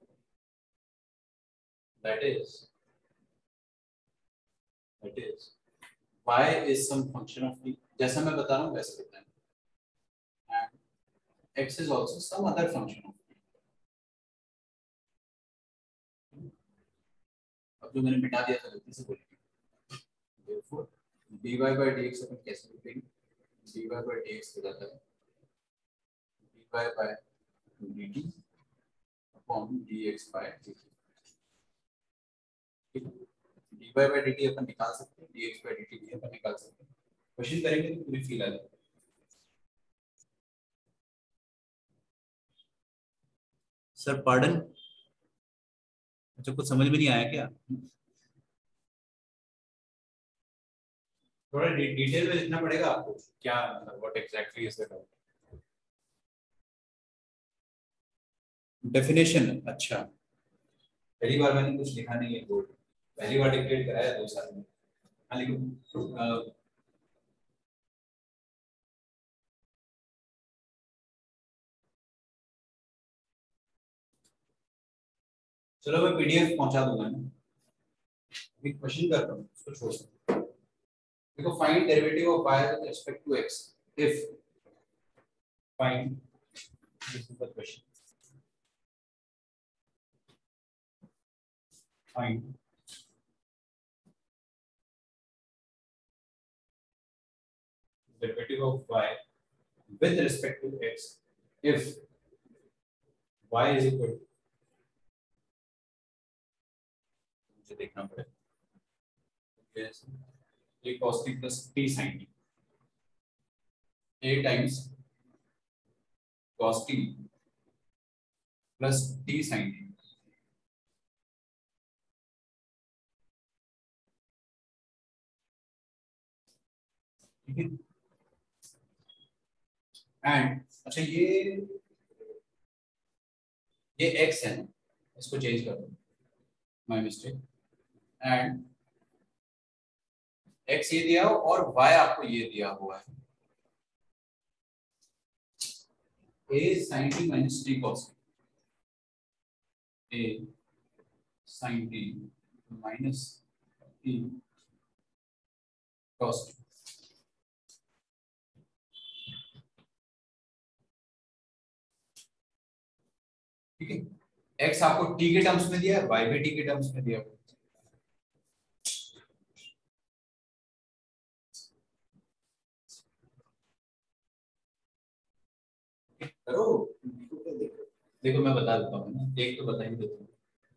That is y is some function of t, जैसा मैं बता रहा हूँ वैसे बताएं, and x is also some other function of t. अब जो मैंने मिटा दिया था गलती से बोलिए, therefore dy by dx अपन कैसे लिखेंगे, dy by dx हो जाता है dy by dt upon dx by dt। dy by dt अपन निकाल सकते हैं, dx by dt भी अपन निकाल सकते हैं। क्वेश्चन करेंगे तो पूरी फील आ जाएगी। सर पार्डन, अच्छा कुछ समझ में नहीं आया क्या? थोड़ा डिटेल में लिखना पड़ेगा आपको, क्या मतलब what exactly is the doubt. Definition, अच्छा पहली बार मैंने कुछ लिखा नहीं है बोर्ड, पहली बार डिक्टेट कराया 2 साल में। हाँ लिखो, चलो मैं पीडीएफ पहुंचा दूंगा ना, एक क्वेश्चन कर रहा हूँ उसको छोड़ सकते। देखो find derivative of y with respect to x if find, this is the question, find derivative of y with respect to x if y is equal to, मुझे देखना पड़ेगा, yes, a cos t plus t sin t, a times cos t plus t sin t, ठीक है। And अच्छा ये x है ना, इसको चेंज कर दो, माय मिस्टेक, एंड x ये दिया हो और y आपको ये दिया हुआ है a sin t minus t cos t, a sin t minus t cos t, ठीक है। x आपको t के टर्म्स में दिया है, y भी t के टर्म्स में दिया हुआ है। करो, देखो मैं बता देता हूँ ना, एक तो बता ही देता हूँ।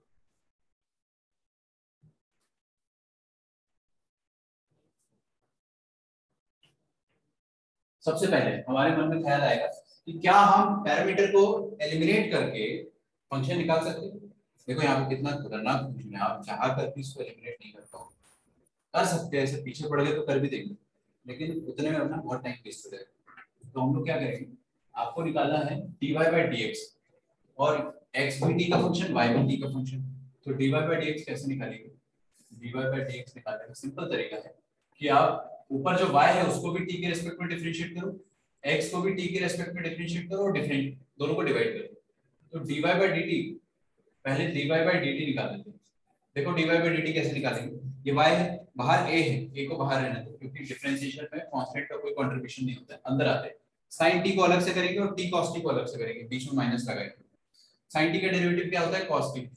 सबसे पहले हमारे मन में ख्याल आएगा कि क्या हम पैरामीटर को एलिमिनेट करके फंक्शन निकाल सकते हैं। देखो यहाँ पे कितना खतरनाक फंक्शन है, आप चाह कर भी इसको एलिमिनेट नहीं कर पाओगे। कर सकते हैं, ऐसे पीछे पड़ गए तो कर भी देंगे, लेकिन उतने में अपना बहुत टाइम वेस्ट हो जाएगा। तो हम लोग क्या करेंगे, आपको निकालना है dy by dx, और x भी t का फंक्शन, y भी t का फंक्शन। तो dy by dx कैसे निकालेंगे, dy by dx निकालने का सिंपल तरीका है कि आप ऊपर जो y है उसको भी t के रिस्पेक्ट में डिफरेंशिएट करो, x को भी t के रिस्पेक्ट में डिफरेंशिएट करो और डिफरेंट दोनों को डिवाइड करो। तो dy by dt, पहले dy by dt निकाल लेते हैं। देखो dy by dt कैसे निकालेंगे, ये y है, बाहर a है, a को बाहर रहने दो क्योंकि डिफरेंशिएशन में कांस्टेंट का कोई कंट्रीब्यूशन नहीं होता है, अंदर आते हैं। sin t को अलग से करेंगे और t cos t को अलग से करेंगे, बीच में माइनस लगाएंगे। sin t का डेरिवेटिव क्या होता है, cos t।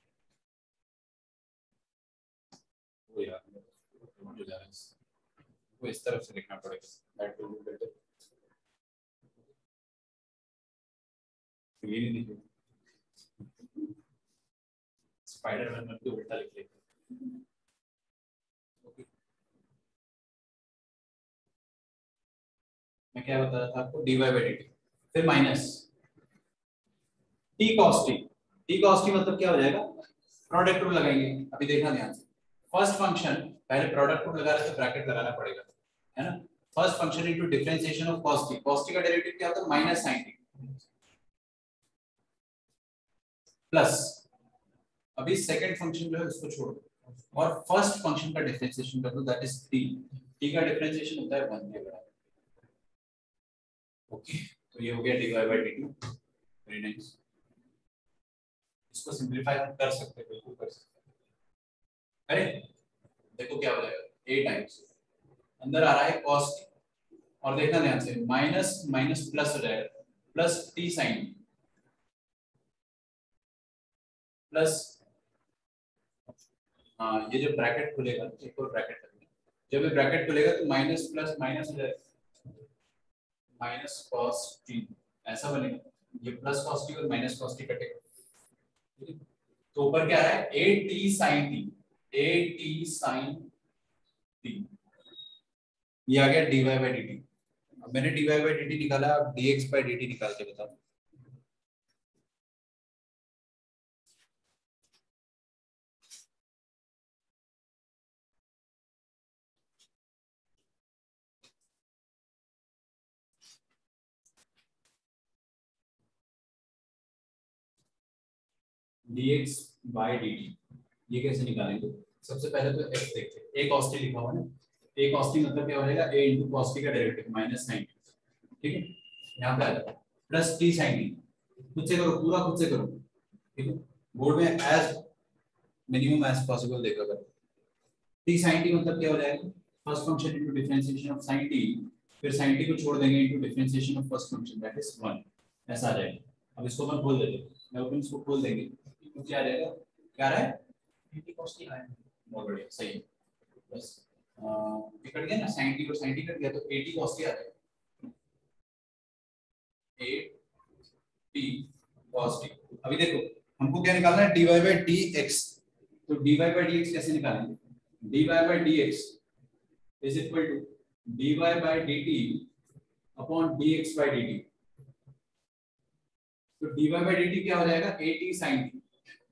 वो यार हो जा रहा है, वो इस तरफ से लिखना पड़ेगा, दैट विल बी बेटर। ये नहीं लिखो, स्पाइडरमैन में तो उल्टा लिख लेते। ओके, मैं क्या बता रहा था आपको, dy by dt, फिर minus t cos t। t cos t मतलब क्या हो जाएगा, प्रोडक्ट रूल लगाएंगे। अभी देखना ध्यान से, फर्स्ट फंक्शन, पहले प्रोडक्ट रूल लगा रहे तो ब्रैकेट लगाना पड़ेगा, है ना। First function into differentiation of cos t, cos t का डेरिवेटिव क्या होता है, माइनस sin t प्लस, अभी सेकंड फंक्शन जो है उसको छोड़ दो और फर्स्ट फंक्शन का डिफरेंशिएशन कर दो, दैट इज t। t का डिफरेंशिएशन होता है 1 के बराबर। ओके, तो ये हो गया dy by dt। Very nice, इसको सिंपलीफाई कर सकते हैं, बिल्कुल कर सकते हैं। अरे देखो क्या हो जाएगा, a टाइम्स अंदर आ रहा है cos t, और देखना ध्यान से, माइनस माइनस प्लस हो जाएगा, प्लस t sin प्लस, हाँ ये जो ब्रैकेट खुलेगा, एक और ब्रैकेट करेंगे, जब ये ब्रैकेट खुलेगा तो माइनस प्लस माइनस हो जाएगा, माइनस cos t ऐसा बनेगा, ये प्लस cos t और माइनस cos t कटेगा। ठीक है, तो ऊपर क्या आ रहा है, at sin t, at sin t, ये आ गया dy by dt। अब मैंने dy by dt निकाला, अब dx by dt निकाल के बताओ। dx by dt ये कैसे निकालेंगे, सबसे पहले तो x देखते हैं, a cos t लिखा हुआ है ना, a cos t मतलब क्या हो जाएगा, a into cos t का डेरिवेटिव माइनस sin t। ठीक है, यहाँ पे आ जाएगा प्लस t sin t, खुद से करो, पूरा खुद से करो। ठीक है, बोर्ड में एज मिनिमम एज पॉसिबल देखा करो। t sin t मतलब क्या हो जाएगा, first function into differentiation of sin t, फिर sin t को छोड़ देंगे into differentiation of first function, that is 1, ऐसा आ जाएगा। अब इसको अपन खोल देते हैं, मैं अपन इसको खोल देंगे तो क्या आ जाएगा, क्या आ रहा है, dt cos t आया। बहुत बढ़िया, सही है। बस ये कट गया ना, sin t को sin t कट गया तो at cos t आ जाएगा, at cos t। अभी देखो हमको क्या निकालना है, dy by dx, तो dy by dx कैसे निकालेंगे, dy by dx is equal to dy by dt upon dx by dt। तो dy by dt क्या हो जाएगा, at sin t,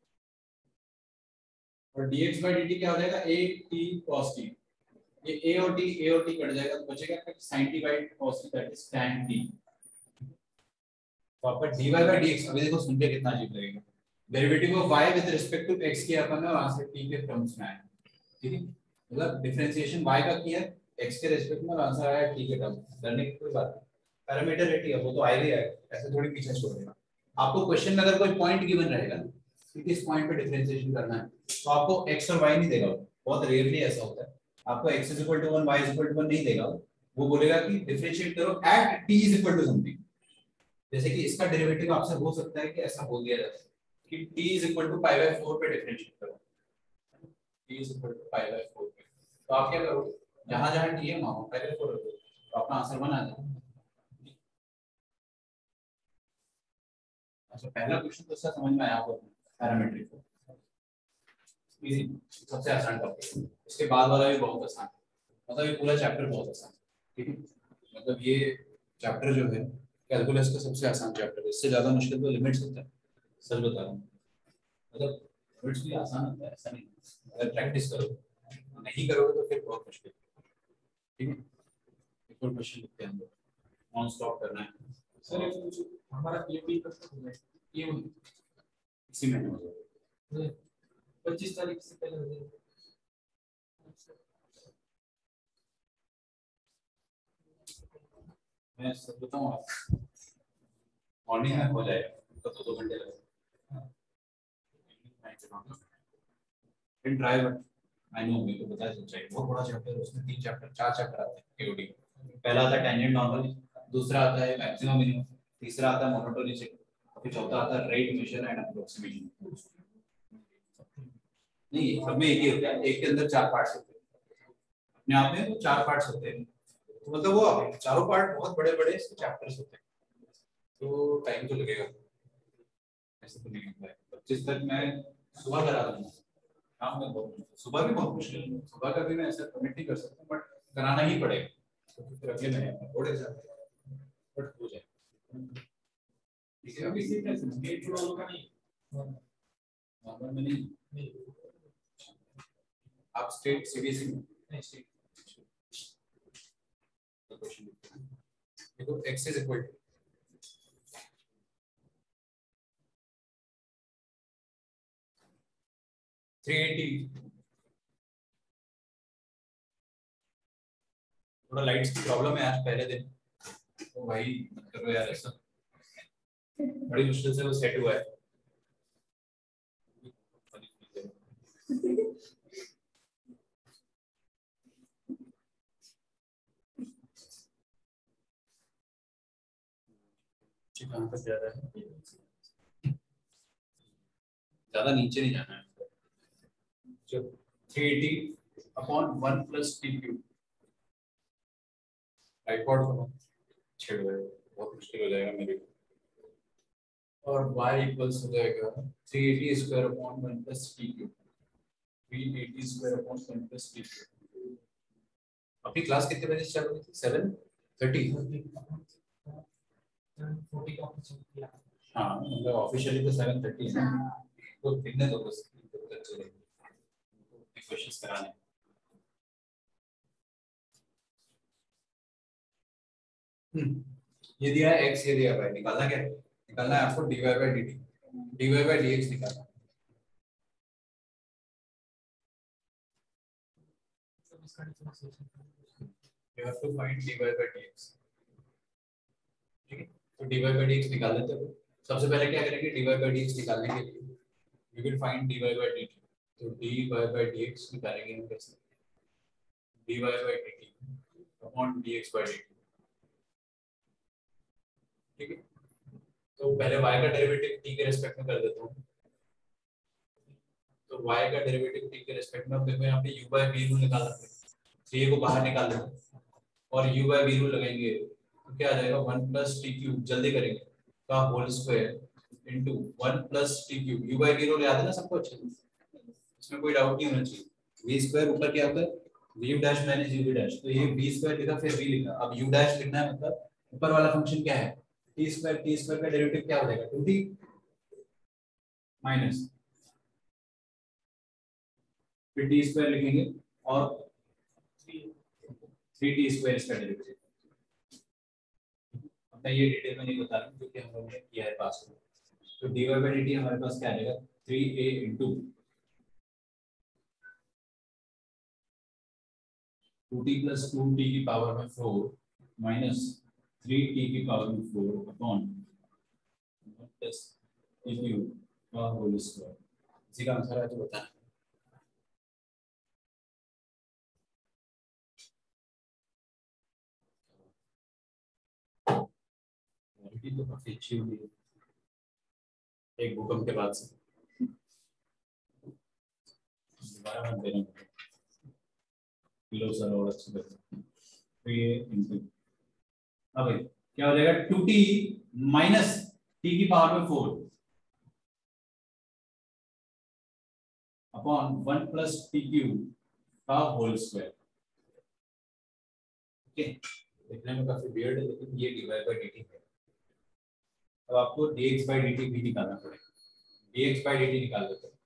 और dx by dt क्या हो जाएगा, at cos t। ये a और t कट जाएगा तो बचेगा sin t by cos t, that is tan t। तो आपका dy by dx, अभी देखो सुन के कितना अजीब लगेगा, derivative of y with respect to x किया अपन ने और वहां से t के टर्म्स में आया। ठीक है, मतलब डिफरेंशिएशन y का किया x के रिस्पेक्ट में और आंसर आया t के टर्म, करने की कोई बात नहीं, पैरामीटर है t है, वो तो आएगा ही आएगा, ऐसे थोड़ी पीछे छोड़ देगा। आपको क्वेश्चन में अगर कोई पॉइंट गिवन रहेगा कि किस पॉइंट पे डिफरेंशिएशन करना है, तो आपको x और y नहीं देगा, बहुत रेयरली ऐसा होता है, आपको x = 1 y = 1 नहीं देगा, वो बोलेगा कि डिफरेंशिएट करो एट t = समथिंग। जैसे कि इसका डेरिवेटिव आपसे हो सकता है कि ऐसा बोल दिया जाए कि t = π/4 पे डिफरेंशिएट करो, t = π/4 पे, तो आप क्या करोगे, जहां जहां t है वहां π/4 रखो, तो अपना आंसर 1 आ जाएगा। अच्छा, पहला क्वेश्चन तो इसका समझ में आया आपको, पैरामीट्रिक इजी, सबसे आसान टॉपिक, उसके बाद वाला भी बहुत आसान है, मतलब ये पूरा चैप्टर बहुत आसान है। ठीक है, मतलब ये चैप्टर जो है कैलकुलस का सबसे आसान चैप्टर है, इससे ज्यादा मुश्किल तो लिमिट्स होता है, सच बता रहा हूँ, मतलब लिमिट्स भी आसान होता है ऐसा नहीं, अगर प्रैक्टिस करो, नहीं करोगे तो फिर बहुत मुश्किल। ठीक है, एक और क्वेश्चन लिखते हैं हम लोग, नॉन स्टॉप करना है सर ये कुछ हमारा एबी कब तक हो गया, ये इसी महीने में। 25 तारीख से पहले हो जाएगा। मैं सब बताऊँ आप मॉर्निंग में हो जाएगा तो 2 घंटे लगेगा फिर ट्राई बट आई नो मेरे को पता है बहुत बड़ा चैप्टर है उसमें 3 चैप्टर 4 चैप्टर आते हैं एओडी पहला आता है टेंजेंट नॉर्मल दूसरा आता है मैक्सिमम मिनिमम तीसरा आता है मोनोटोनी चेक फिर चौथा आता है रेट मेजर एंड अप्रोक्सीमेशन नहीं सब में एक ही होता है एक के अंदर 4 पार्ट्स होते हैं अपने आप में वो 4 पार्ट्स होते हैं तो मतलब वो चारों पार्ट बहुत बड़े-बड़े चैप्टर्स होते हैं तो टाइम तो लगेगा ऐसे तो नहीं होता है 25 तक मैं सुबह करा दूंगा शाम में बहुत सुबह भी बहुत मुश्किल है सुबह का भी मैं ऐसा कमिट नहीं कर सकता बट कराना ही पड़ेगा क्योंकि फिर अगले महीने थोड़े जाते हैं बट हो जाए ठीक है अभी स्टेट वालों का नहीं नॉर्मल में नहीं आप स्टेट सीबीएसई में नहीं स्टेट देखो x इज इक्वल टू थोड़ा लाइट्स की प्रॉब्लम है आज पहले दिन तो भाई मत करो यार ऐसा बड़ी मुश्किल से वो सेट हुआ है कहाँ तक जा रहा है ज्यादा नीचे नहीं जाना है जो 380 upon 1 plus t cube tripod को छेड़ रहे बहुत मुश्किल हो जाएगा मेरे को और y इक्वल्स हो जाएगा 380 square upon 1 plus t cube 380 square upon 1 plus t cube अपनी क्लास कितने बजे स्टार्ट हुई थी 7:30 हाँ मतलब ऑफिशियली तो 7:30 है तो कितने दो बस क्वेश्चंस कराने ये दिया है x ये दिया है निकालना क्या है निकालना है आपको dy by dt dy by dx निकालना you have to find dy by dx ठीक है तो dy by dx निकाल लेते हैं सबसे पहले क्या करेंगे dy by dx निकालने के लिए we will find dy by dt तो dy by dx निकालेंगे हम कैसे dy by dt upon dx by dt ठीक है तो पहले y का डेरिवेटिव t के रिस्पेक्ट में कर देता हूँ तो y का डेरिवेटिव t के रिस्पेक्ट में अब देखो यहाँ पे u by v रूल निकालना है 3 को बाहर निकाल देंगे और u by v रूल लगाएंगे तो क्या आ जाएगा 1 प्लस टी क्यूब जल्दी करेंगे का whole square into 1 plus t cube u by v rule याद है ना सबको अच्छे से इसमें कोई डाउट नहीं होना चाहिए v स्क्वायर ऊपर क्या होता है v dash minus u dash तो ये v स्क्वायर लिखा फिर v लिखा अब u डैश लिखना है मतलब ऊपर वाला फंक्शन क्या है t स्क्वायर का डेरिवेटिव क्या हो जाएगा 2t माइनस फिर टी स्क्वायर लिखेंगे और 3t स्क्वायर इसका डेरिवेटिव अब मैं ये डिटेल में नहीं बता रहा क्योंकि हम लोगों ने किया है पास में तो dy by dt हमारे पास क्या आएगा 3a into 2t plus 2t की पावर में 4 minus 3t की पावर में 4 अपॉन 1 plus t क्यूब का होल स्क्वायर इसी का आंसर है तो बताना तो काफी अच्छी हुई है एक भूकंप के बाद से दोबारा मत देना किलो सर और अच्छी बात तो ये इनटू अब क्या हो जाएगा 2t माइनस t की पावर में 4 अपॉन 1 प्लस टी क्यूब का होल स्क्वायर ओके देखने में काफी वियर्ड है लेकिन ये dy by dt है अब आपको dx by dt भी निकालना पड़ेगा dx by dt निकाल देते हैं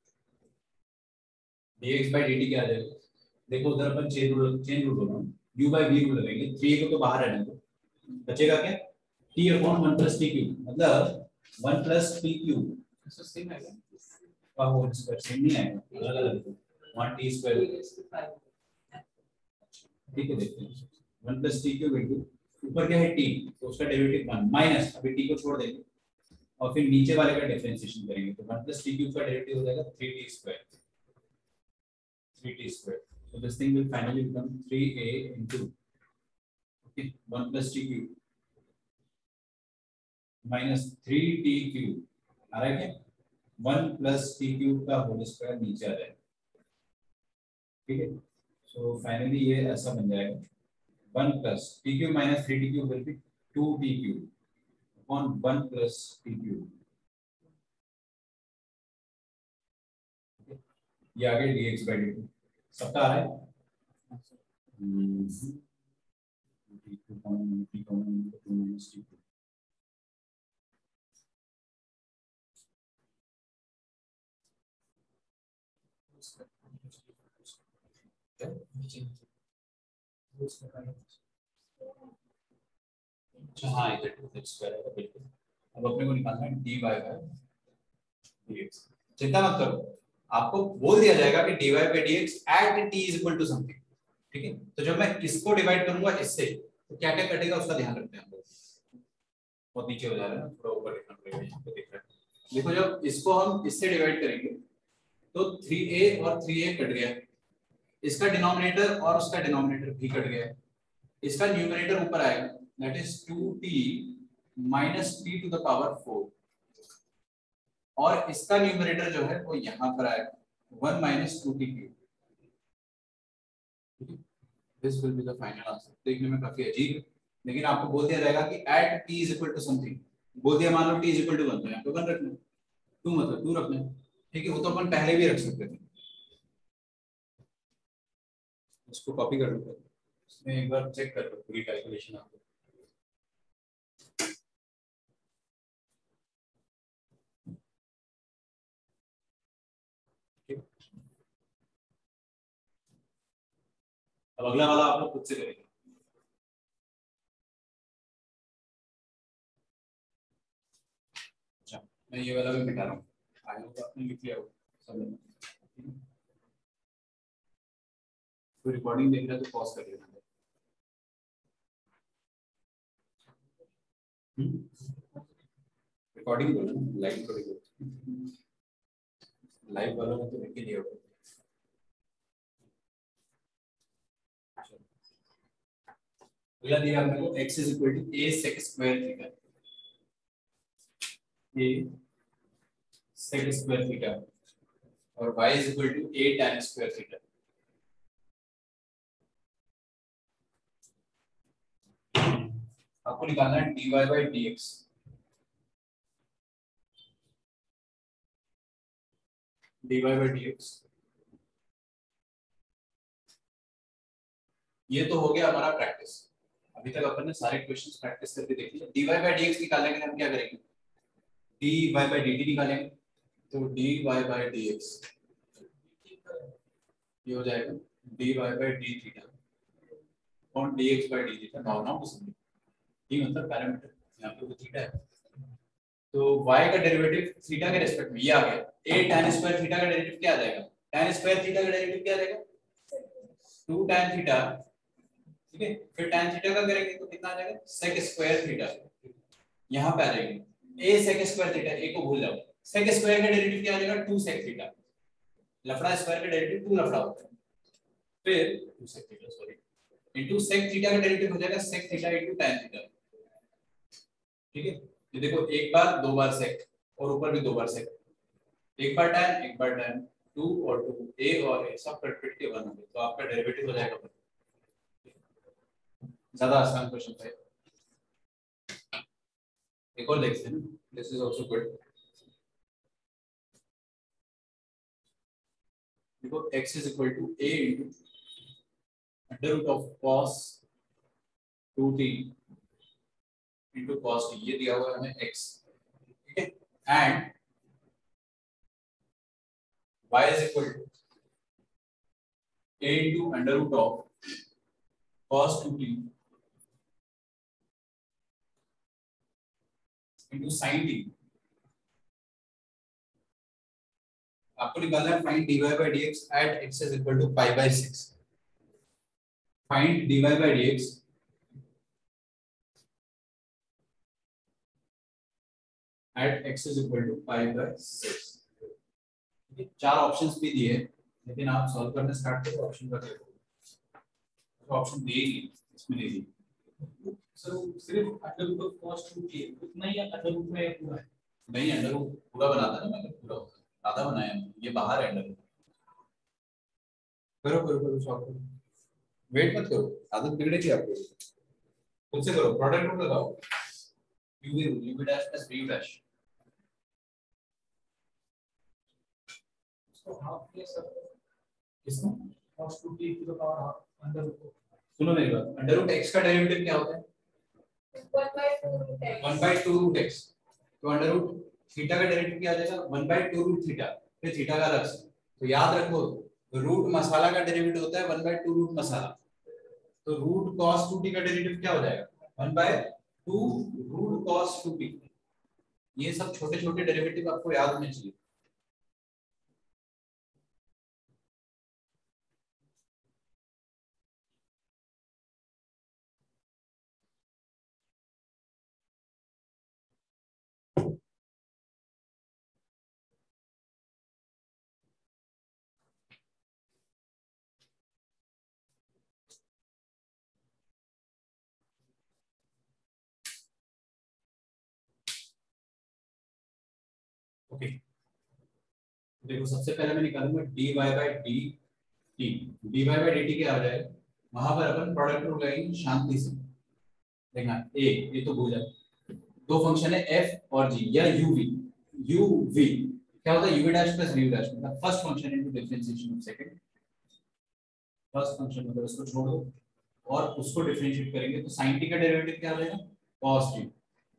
dx by dt क्या आ जाएगा देखो उधर अपन चेन रूल बोल रहा हूँ u by v रूल लगाएंगे 3 को तो बाहर रहने दो बचेगा क्या t upon 1 plus t cube मतलब 1 प्लस टी क्यूब इससे सेम आएगा का होल स्क्वायर सेम नहीं आएगा अलग अलग 1t स्क्वायर ठीक है, देखते हैं 1 प्लस टी क्यूब इंटू ऊपर क्या है टी, तो उसका डेरिवेटिव 1 माइनस अभी टी को छोड़ देंगे और फिर नीचे वाले का डिफरेंशिएशन करेंगे, तो 1 प्लस टी क्यूब का डेरिवेटिव हो जाएगा 3t square, 3t square, so this thing will finally become 3a into okay 1 plus t cube minus 3t cube आ रहा है क्या, 1 plus t cube का होल स्क्वायर नीचे आ जाएगा, ठीक है। सो फाइनली ये ऐसा बन जाएगा 1 plus t cube minus 3t cube will be 2t cube upon 1 plus t cube, ये आगे dx by dt सबका आ रहा है। हाँ इधर 2 स्क्वायर है बिल्कुल। अब अपने को निकालना है dy by dx। चिंता मत करो, आपको बोल दिया जाएगा कि dy by dx at t is equal to something, ठीक है। तो जब मैं इसको डिवाइड करूंगा इससे तो क्या क्या कटेगा उसका ध्यान रखते हैं हम लोग। बहुत नीचे हो जा रहा है ना, थोड़ा ऊपर देखना पड़ेगा, यहाँ पे देख रहे हैं। देखो जब इसको हम इससे डिवाइड करेंगे तो 3a और 3a कट गया, इसका डिनोमिनेटर और उसका डिनोमिनेटर भी कट गया, इसका न्यूमरेटर ऊपर आएगा that is 2t minus t to the power 4 और इसका न्यूमरेटर जो है वो यहाँ पर आएगा 1 minus 2t cube। This will be the final answer। देखने में काफी अजीब है लेकिन आपको बोल दिया जाएगा कि at t is equal to something, बोल दिया मान लो t is equal to 1 तो यहाँ पे 1 रखना, 2 मतलब 2 रखना, ठीक है। वो तो अपन पहले भी रख सकते थे, इसको कॉपी कर लो, इसमें एक बार चेक कर लो पूरी कैलकुलेशन आपको। अब अगला वाला आप लोग खुद से करेंगे। अच्छा मैं ये वाला भी मिटा रहा हूँ, आगे तो आपने लिख लिया होगा सब लोग, तो रिकॉर्डिंग देख रहा है तो पॉज कर लेना। रिकॉर्डिंग बोलो ना, लाइव थोड़ी बोलो, लाइव वालों में तो लिख ही नहीं होगा। अगला दिया हमने को x is equal to a sec square theta, a sec square theta और y is equal to a tan square theta। आपको निकालना है dy by dx, dy by dx ये तो हो गया हमारा प्रैक्टिस। अभी तक अपन ने सारे क्वेश्चंस प्रैक्टिस करके देख लिए। dy by dx निकालने के लिए हम क्या करेंगे, dy by dt निकालेंगे, तो dy by dx ये हो जाएगा dy by d थीटा और dx by d थीटा, भावनाओं को समझो, d मतलब पैरामीटर, यहाँ पे वो थीटा है तो y का डेरिवेटिव थीटा के रिस्पेक्ट में ये आ गया, a tan स्क्वायर थीटा का डेरिवेटिव क्या आ जाएगा, tan स्क्वायर थीटा का डेरिवेटिव क्या आ जाएगा 2 tan थीटा, ठीक है। फिर tan थीटा का करेंगे तो कितना आ जाएगा sec स्क्वायर थीटा, यहाँ पे आ जाएगी a sec square theta, a को भूल जाओ, sec स्क्वायर का डेरिवेटिव क्या आ जाएगा 2 sec थीटा, लफड़ा स्क्वायर का डेरिवेटिव 2 लफड़ा होता है, फिर 2 sec theta sorry into sec theta का डेरिवेटिव हो जाएगा sec theta into tan theta, ठीक है। ये देखो एक बार दो बार sec और ऊपर भी दो बार sec, एक बार tan एक बार tan, 2 और 2 a और a सब कट के 1 हो गए तो आपका डेरिवेटिव हो जाएगा 1। ज्यादा आसान क्वेश्चन था। एक और देखते हैं, दिस इज आल्सो गुड। देखो x is equal to a into under root of cos 2t into cos t, ये दिया हुआ है हमें x, ठीक है, and y is equal to a into under root of cos 2t into sin t। आपको निकालना है find dy by dx at x is equal to pi by 6। Find dy by dx at x is equal to pi by 6। चार options भी दिए, लेकिन आप solve करना start करो ऑप्शन का तो ऑप्शन देगी इसमें नहीं दी। सर सिर्फ under root of cos 2t उतना ही अंडर रूट में पूरा है? नहीं, अंडर रूट पूरा बनाता ना, मैं पूरा होता आधा बनाया, ये बाहर है अंडर रूट। करो करो करो सॉल्व करो, वेट मत करो, आदत बिगड़ेगी आपको, खुद से करो, प्रोडक्ट रूल लगाओ, u dash plus v dash. तो हाफ के सर किसमें cos 2t की तो पावर हाफ अंडर रूट। सुनो मेरी बात, अंडर रूट x का डेरिवेटिव क्या होता है? 1 by 2 रूट x। तो अंडर रूट थीटा का डेरिवेटिव क्या आ जाएगा? 1 by 2 रूट थीटा, फिर थीटा का अलग से। तो याद रखो, रूट मसाला का डेरिवेटिव होता है 1 by 2 रूट मसाला। तो रूट cos 2t का डेरिवेटिव क्या हो जाएगा? 1 by 2 रूट cos 2t। ये सब छोटे छोटे डेरिवेटिव आपको याद होने चाहिए। ओके, देखो सबसे पहले मैं निकालूंगा dy by dt। dy by dt क्या हो जाएगा? वहां पर अपन प्रोडक्ट रूल लगाएंगे शांति से। देखना ए, ये तो भूल जाए, दो फंक्शन है f और g या uv क्या होता है? uv dash plus v dash, मतलब first function into differentiation of second. First function मतलब इसको छोड़ो और उसको डिफरेंशिएट करेंगे तो sin t का डेरिवेटिव क्या हो जाएगा? cos t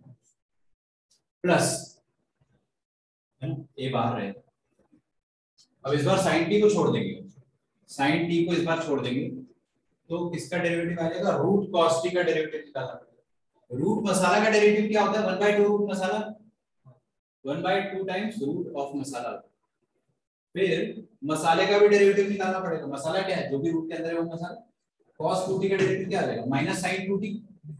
प्लस, है ना, ए बाहर रहेगा। अब इस बार sin t को छोड़ देंगे, sin t को इस बार छोड़ देंगे तो किसका डेरिवेटिव आ जाएगा? रूट cos t का डेरिवेटिव निकालना पड़ेगा। रूट मसाला का डेरिवेटिव क्या होता है? 1 by 2 रूट मसाला, 1 by 2 टाइम्स रूट ऑफ मसाला। फिर मसाले का भी डेरिवेटिव निकालना पड़ेगा। मसाला क्या है? जो भी रूट के अंदर है वो मसाला। cos 2t का डेरिवेटिव क्या आ जाएगा? माइनस sin 2t,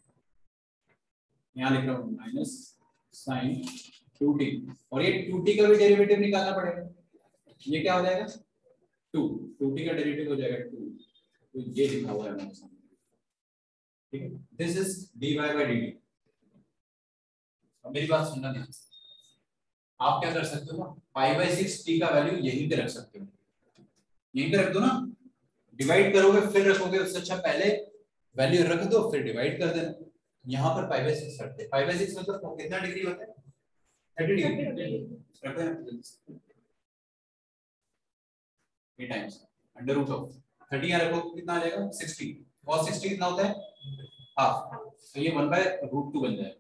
यहां लिख रहा हूं माइनस sin 2t, और ये 2t का भी डेरिवेटिव निकालना पड़ेगा। ये क्या हो जाएगा? 2t का डेरिवेटिव हो जाएगा 2, तो ये लिखा हुआ है हमारे सामने, ठीक है। This is dy by dt। अब मेरी बात सुनना ध्यान से, आप क्या कर सकते हो ना, पाई बाय 6 t का वैल्यू यहीं पे रख सकते हो, यहीं पे रख दो ना। डिवाइड करोगे फिर रखोगे, उससे अच्छा पहले वैल्यू रख दो फिर डिवाइड कर देना। यहाँ पर पाई बाय 6 रखते हैं। पाई बाय 6 मतलब कितना डिग्री होता है? 30 डिग्री रखते हैं। ये टाइम्स अंडर रूट ऑफ 30 यहाँ रखो, कितना आ जाएगा? 60। cos 60 कितना होता है? हाफ, तो ये 1 by रूट 2 बन जाएगा।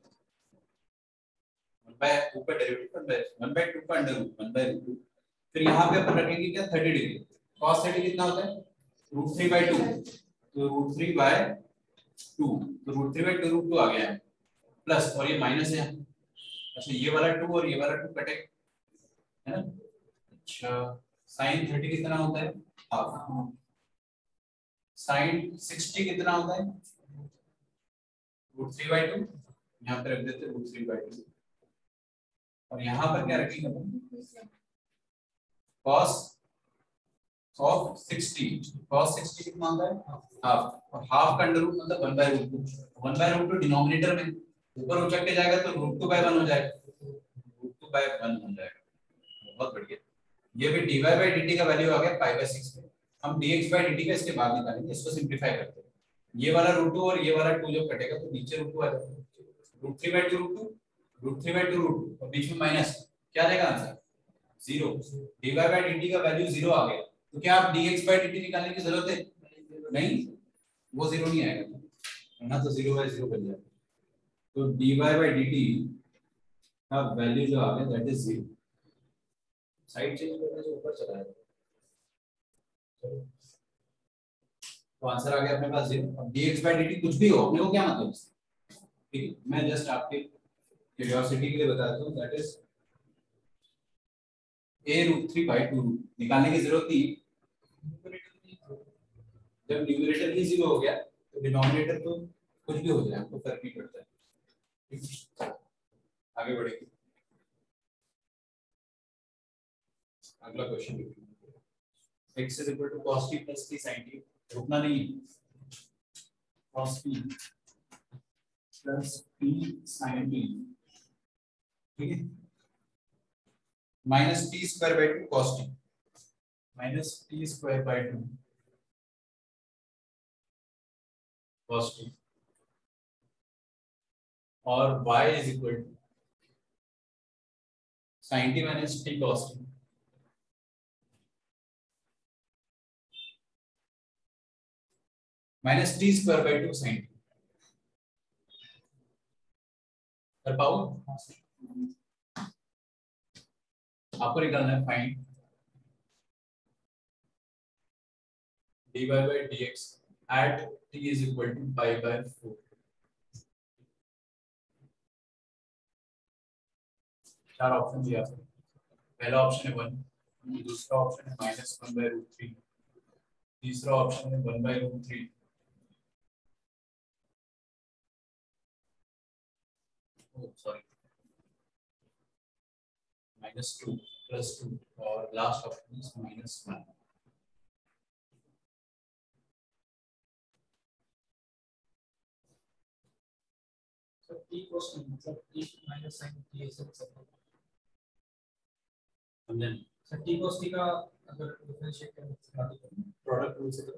1 by ऊपर डेरिवेटिव 1 by 2 का अंडर रूट 1 by रूट 2। फिर यहाँ पे अपन रखेंगे क्या? 30 डिग्री। cos 30 कितना होता है? रूट 3 by 2, तो रूट 3 by 2, तो रूट 3 by 2 रूट 2 आ गया है, प्लस और ये माइनस है। अच्छा, ये वाला 2 और ये वाला 2 कटे, है ना। अच्छा, sin 30 कितना होता है? हाफ। sin 60 कितना होता है? रूट 3 by 2, यहाँ पे रख देते रूट 3 by 2, और यहाँ पर क्या रखेंगे अपन? cos of 60, cos 60 कितना होता है? हाफ, और हाफ का अंडर रूट मतलब 1 by root 2। 1 by root 2 denominator में ऊपर उचक के जाएगा तो रूट 2 by 1 हो जाएगा, रूट 2 by 1 हो जाएगा। बहुत बढ़िया, ये भी dy by dt का वैल्यू आ गया पाई बाय 6 में। हम dx by dt का इसके बाद निकालेंगे, इसको सिंपलीफाई करते हैं। ये वाला रूट 2 और ये वाला 2 जब कटेगा तो नीचे रूट 2 आ जाएगा, root 3 by 2 root 2, root 3 by 2 root 2, और बीच में माइनस, क्या देगा आंसर? 0। dy by dt का वैल्यू 0 आ गया, तो क्या आप dx by dt निकालने की जरूरत है? नहीं, वो 0 नहीं आएगा, वरना तो 0 by 0 बन जाएगा। तो dy by dt का वैल्यू जो आ गया दैट इज 0। साइड चेंज करने से ऊपर चला जाएगा, तो आंसर आ गया अपने पास 0। अब dx by dt कुछ भी हो, अपने को क्या मतलब, ठीक है। मैं जस्ट आपके क्यूरियोसिटी के लिए बताता हूँ, that is a root 3 by 2 निकालने की जरूरत थी, जब न्यूमरेटर ही 0 हो गया तो डिनोमिनेटर तो कुछ भी हो जाए, हमको फर्क नहीं पड़ता है। आगे बढ़ेंगे, अगला question x is equal to cos t plus t sin t, रुकना नहीं है, cos t plus t sin t, ठीक है, minus t square by 2 cos t, minus t square by 2 cos t, और y is equal to sin t minus t cos t, minus t square by 2 sin t। कर पाओ? आपको निकालना है find dy by dx at t is equal to pi by 4। चार option दिया आपको, पहला ऑप्शन है 1, दूसरा ऑप्शन है -1/√3, तीसरा ऑप्शन है 1/√3, सॉरी -2 +2, और लास्ट ऑप्शन है -1। सर t cos t मतलब t minus sin t ऐसे लिख सकते हैं, समझें? सर t cos t का अगर डिफरेंशिएट करें प्रोडक्ट रूल से करो।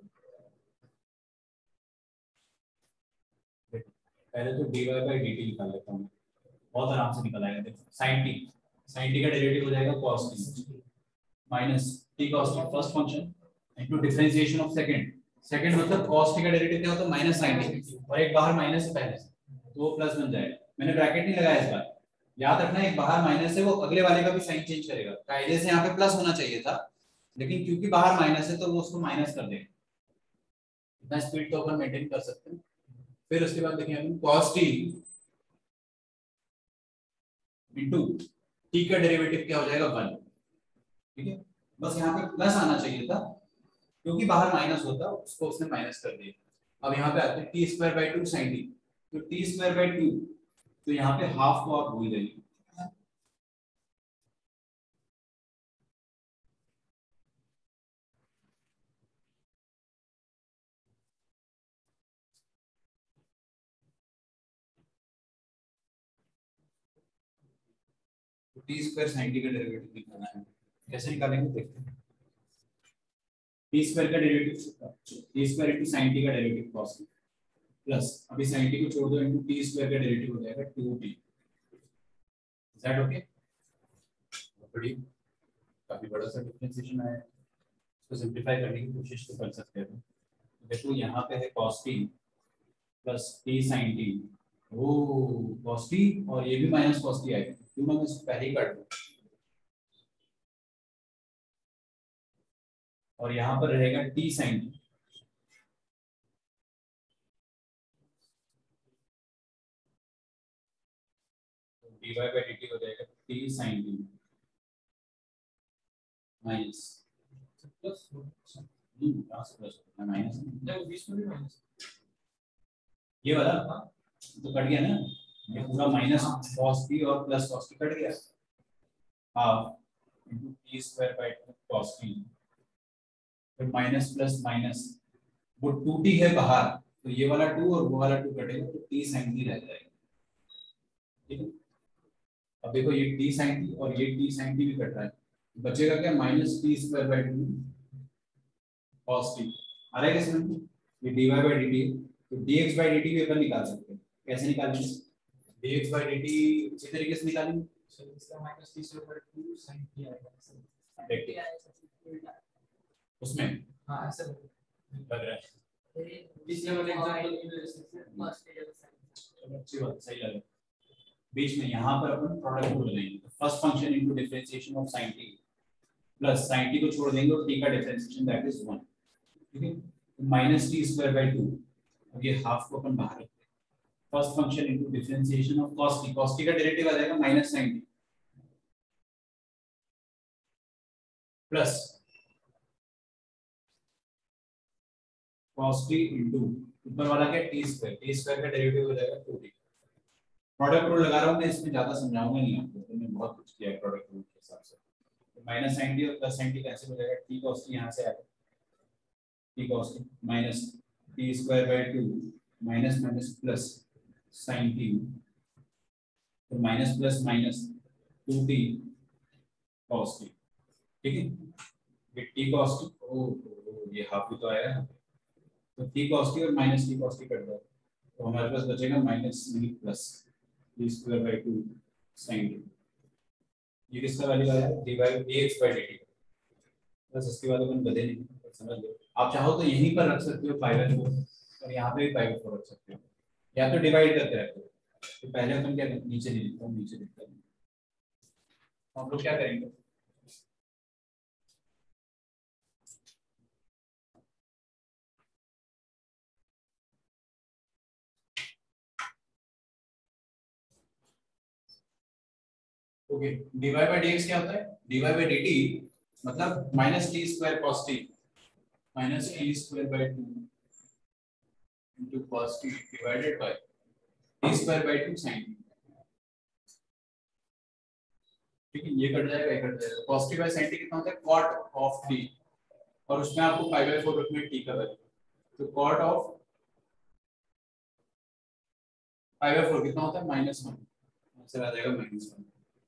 पहले तो dy by dt निकाल लेता हूँ, बहुत आराम से निकल आएगा। देखो sin t का डेरिवेटिव हो जाएगा cos t minus t cos t first function into differentiation of second मतलब cos t का डेरिवेटिव क्या होता है माइनस sin t, और एक बाहर माइनस है पहले से तो वो प्लस बन जाएगा। मैंने ब्रैकेट नहीं लगाया इस बार, याद रखना एक बाहर माइनस है वो अगले वाले का भी साइन चेंज करेगा। कायदे से यहाँ पे प्लस होना चाहिए था, लेकिन क्योंकि बाहर माइनस है तो वो उसको माइनस कर देगा। इतना स्पीड तो अपन मेंटेन कर सकते हैं। फिर उसके बाद देखिए अपन cos t इनटू t का डेरिवेटिव क्या हो जाएगा 1, ठीक है। बस यहाँ पे प्लस आना चाहिए था, क्योंकि बाहर माइनस होता उसको उसने माइनस कर दिया। अब यहाँ पे आते हैं t square by 2 sin t, तो टी स्क्वायर बाई 2 तो यहाँ पे हाफ को आप भूल जाइए, तो टी स्क्वायर sin t का डेरिवेटिव निकालना है। कैसे निकालेंगे देखते हैं। टी स्क्वायर का derivative t square into sin t का डेरिवेटिव cos t प्लस अभी sin t को छोड़ दो इनटू टी स्क्वायर का डेरिवेटिव हो जाएगा 2t। Is that okay? बड़ी काफी बड़ा सा डिफरेंशिएशन आया है, इसको सिंपलीफाई करने की कोशिश तो कर सकते हैं। देखो यहाँ पे है cos t plus t sin t, वो cos t और ये भी माइनस cos t आएगा, क्यों मैं इसको पहले ही काट दूं, और यहाँ पर रहेगा t sin t, dy by dt हो जाएगा t sin t minus plus plus minus, नहीं बीच में भी माइनस ये वाला तो कट गया ना, ये पूरा माइनस cos t और प्लस cos t कट गया, half into t square by 2 cos t, फिर माइनस प्लस माइनस, वो 2t है बाहर तो ये वाला 2 और वो वाला 2 कटेगा तो t sin t रह जाएगा, ठीक है। अब देखो ये t sin t और ये t sin t भी कट रहा है, बचेगा क्या minus t square by 2 cos t आ रहा है क्या समझ में? ये dy by dt, तो dx by dt भी अपन निकाल सकते हैं। कैसे निकालेंगे? dx by dt इसी तरीके से निकालेंगे, सर इसका माइनस t से ऊपर 2 sin t आएगा देखिए उसमें हां ऐसा लग रहा है, इसलिए मैंने एग्जांपल अच्छी बात, सही लगा। बीच में यहाँ पर अपन प्रोडक्ट को लेंगे, तो first function into differentiation of sin t plus sin t को छोड़ देंगे और t का डिफरेंशिएशन दैट इज 1, ठीक है। माइनस टी स्क्वायर बाई 2, अब ये हाफ को अपन बाहर रखते हैं, first function into differentiation of cos t का डेरिवेटिव आ जाएगा minus sin t plus cos t into ऊपर वाला क्या t स्क्वायर का डेरिवेटिव हो जाएगा 2t। प्रोडक्ट रूल लगा रहा हूँ मैं, इसमें ज्यादा समझाऊंगा नहीं आपको, तो मैंने बहुत कुछ किया है प्रोडक्ट रूल के हिसाब से। माइनस साइन टी और प्लस साइन टी कैंसिल हो जाएगा, t cos t यहाँ से आएगा, t cos t minus t square by 2 minus minus plus sine t, तो minus plus minus 2t cos t। ठीक है, ये t cos t, ओ ये हाफ भी तो आएगा ना, तो t cos t और माइनस t cos t कट जाएगा, तो हमारे पास बचेगा माइनस नहीं plus t square by 2 sin t। ये किसका वैल्यू आया, dy dx by dt। बस इसके बाद अपन बदले नहीं, समझ लो। आप चाहो तो यहीं पर रख सकते हो पाई बाय 4 और यहाँ पे भी पाई बाय 4 रख सकते हो, या तो डिवाइड करके रखो। तो पहले अपन क्या करेंगे, नीचे नहीं लिखता हूँ, नीचे लिखता हूँ, तो हम लोग क्या करेंगे, ओके dy by dx क्या होता है, dy by dt मतलब minus t square cos t minus t square by 2 into cos t divided by t square by 2 sin t। ठीक है, ये कट जाएगा, ये कट जाएगा, cos t by sin t कितना होता है, cot of t, और उसमें आपको पाई बाय 4 रखना है t का वैल्यू, तो cot of पाई बाय 4 कितना होता है, -1, आंसर आ जाएगा -1।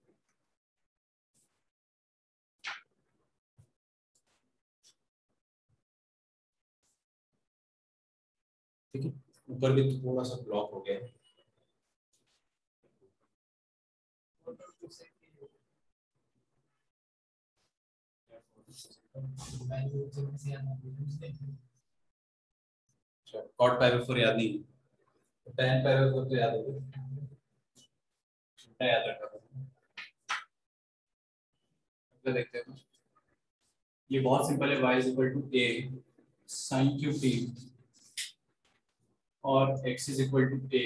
ठीक है, ऊपर भी थोड़ा सा ब्लॉक हो गया है। कॉट पाई बाय 4 याद नहीं, tan पाई बाय 4 तो याद होगा, याद रखा। तो देखते हैं, ये बहुत सिंपल है, y = a sin qt और x = a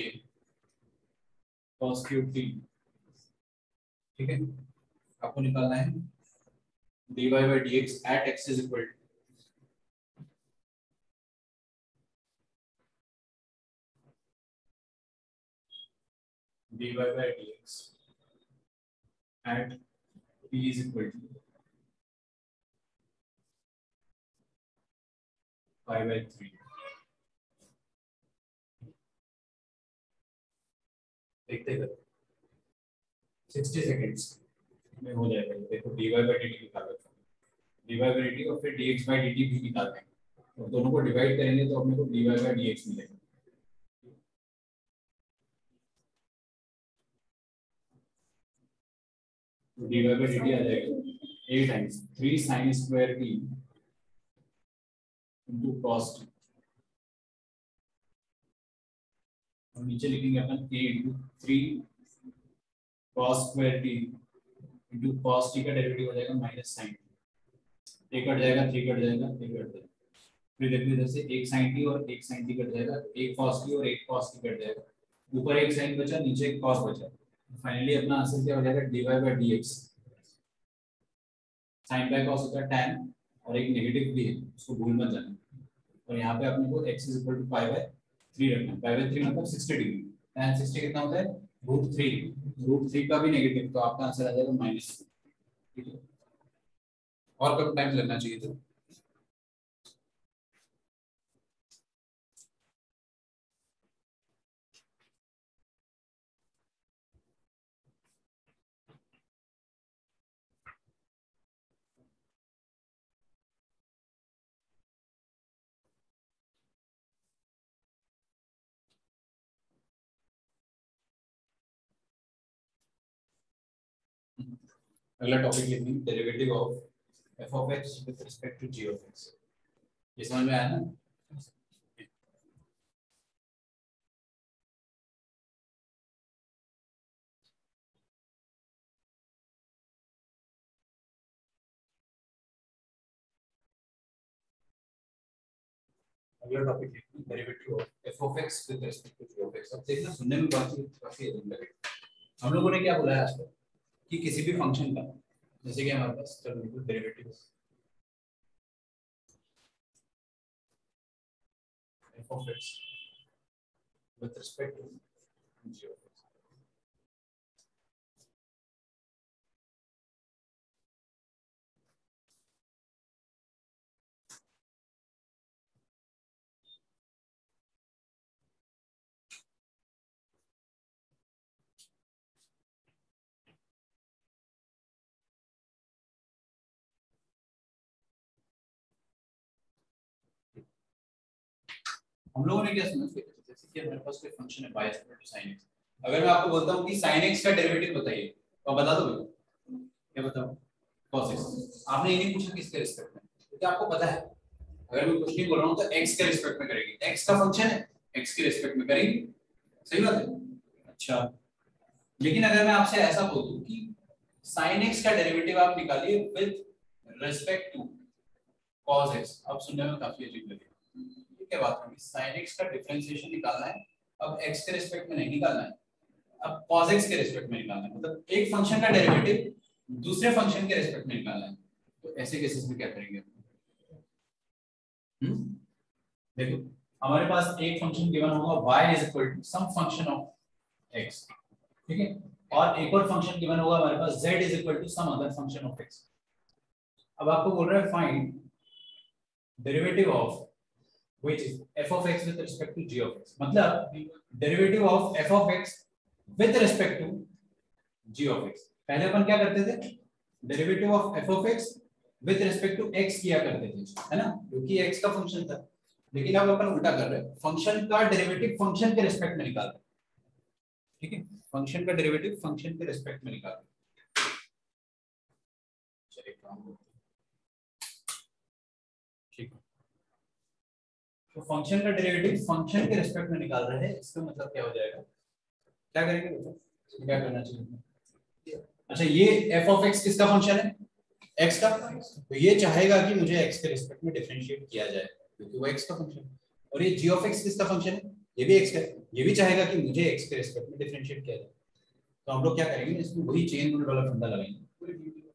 cos qt। ठीक है, आपको निकालना है dy by dx at x = dy by dx at t = pi by 3। देखते हैं 60 सेकंड्स में हो जाएगा। देखो dy by dt निकाल लेते हैं, dy by dt और फिर dx by dt भी निकालते हैं, तो दोनों को डिवाइड करेंगे तो अपने को dy by dx मिलेगा। तो dy by dt आ जाएगा a times 3 sin square t into cos t, और नीचे लिखेंगे अपन a into 3 cos square t into cos t का डेरिवेटिव हो जाएगा minus sin t, a cut जाएगा, 3 कट जाएगा, a कट जाएगा, फिर देखिए इधर से एक sin t और एक sin t कट जाएगा, एक cos t और एक cos t कट जाएगा, ऊपर एक sin बचा, नीचे एक cos बचा, फाइनली अपना आंसर क्या हो जाएगा, dy by dx। sin by cos होता है tan, और एक नेगेटिव भी है, उसको भूल मत जाना, और यहाँ पे अपने को x = पाई बाय 3 रखना है, पाई बाय 3 मतलब 60 डिग्री, tan 60 कितना होता है, √3, √3 का भी नेगेटिव, तो आपका आंसर आ जाएगा -2। ठीक है, और कम टाइम लगना चाहिए तो अगला टॉपिक लिखेंगे derivative of f of x with respect to g of x। ये समझ में आया ना। अगला टॉपिक लिखेंगे derivative of f of x with respect to g of x। अब देखना सुनने में काफी अजीब लगेगा, हम लोगों ने क्या बोला है आज तक कि किसी भी फंक्शन का, जैसे कि हमारे पास चलो derivative of x with respect to g of x. हम लोगों ने क्या समझ लिया, जैसे कि हमारे पास कोई फंक्शन है y is equal to sin x, अगर मैं आपको बोलता हूँ कि sin x का डेरिवेटिव बताइए तो आप बता दोगे क्या? बताओ cos x। आपने ये नहीं पूछा किसके रिस्पेक्ट में, क्योंकि आपको पता है अगर मैं कुछ नहीं बोल रहा हूँ तो x के रिस्पेक्ट में करेगी, x का फंक्शन है x के रिस्पेक्ट में करेगी, सही बात है। अच्छा, लेकिन अगर मैं आपसे ऐसा बोल दूं कि sin x का डेरिवेटिव आप निकालिए with respect to cos x, अब सुनने में काफी अजीब लगेगा। क्या बात है, sin x का डिफरेंशिएशन निकालना है, अब x के रिस्पेक्ट में नहीं निकालना है, अब cos x के रिस्पेक्ट में निकालना है, मतलब एक फंक्शन का डेरिवेटिव दूसरे फंक्शन के रिस्पेक्ट में निकालना है। तो ऐसे केसेस में क्या करेंगे? देखो हमारे पास एक फंक्शन गिवन होगा y is equal to some function of x, ठीक है, और एक और फंक्शन गिवन होगा हमारे पास z is equal to some other function of x। अब आपको बोल रहा है find derivative of which is f of x with respect to g of x, मतलब derivative of f of x with respect to g of x। पहले अपन क्या करते थे, derivative of f of x with respect to x किया करते थे, है ना, क्योंकि x का फंक्शन था। लेकिन अब अपन उल्टा कर रहे हैं, फंक्शन का डेरिवेटिव फंक्शन के रिस्पेक्ट में निकाल रहे हैं, ठीक है, फंक्शन का डेरिवेटिव फंक्शन के रिस्पेक्ट में निकाल रहे हैं। चलिए काम करते हैं, ठीक है, तो फंक्शन का डेरिवेटिव फंक्शन के रिस्पेक्ट में निकाल रहे हैं, इसका मतलब क्या हो जाएगा, क्या करेंगे बेटा, क्या करना चाहिए? अच्छा, ये f of x किसका फंक्शन है, x का, तो ये चाहेगा कि मुझे x के रिस्पेक्ट में डिफरेंशिएट किया जाए क्योंकि वो x का फंक्शन है, और ये g of x किसका फंक्शन है, ये भी x का है, ये भी चाहेगा कि मुझे x के रिस्पेक्ट में डिफरेंशिएट किया जाए। तो हम लोग क्या करेंगे, इसमें वही चेन रूल वाला फंडा लगाएंगे,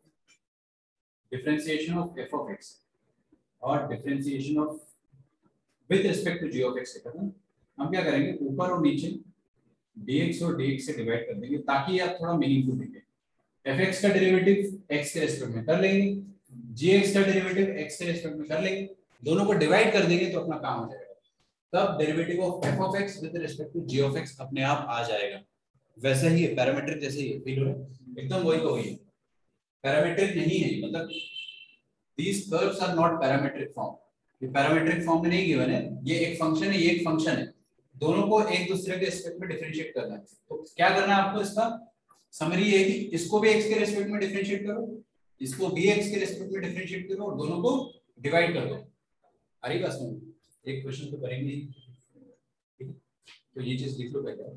differentiation of f of x और differentiation of with respect to g of x के करना, हम क्या करेंगे, ऊपर और नीचे dx और dx से डिवाइड कर देंगे ताकि आप थोड़ा मीनिंगफुल दिखे। fx का डेरिवेटिव x के रिस्पेक्ट में कर लेंगे, gx का डेरिवेटिव x के रिस्पेक्ट में कर लेंगे, दोनों को डिवाइड कर देंगे तो अपना काम हो जाएगा। तब derivative of f of x with respect to g of x अपने आप आ जाएगा। वैसा ही है, पैरामीट्रिक जैसे ही फील हो रहा है, एकदम वही का वही है, पैरामीट्रिक नहीं है, मतलब these curves are not parametric form, ये पैरामीट्रिक फॉर्म में नहीं गिवन है, ये एक फंक्शन है, ये एक फंक्शन है, दोनों को एक दूसरे के रिस्पेक्ट में डिफरेंशिएट करना है। तो क्या करना है आपको, इसका समरी ये है कि इसको भी x के रिस्पेक्ट में डिफरेंशिएट करो, इसको भी x के रिस्पेक्ट में डिफरेंशिएट करो और दोनों को डिवाइड कर दो। आ रही बात समझ, एक क्वेश्चन तो करेंगे ही, ठीक है, तो ये चीज लिख लो पहले।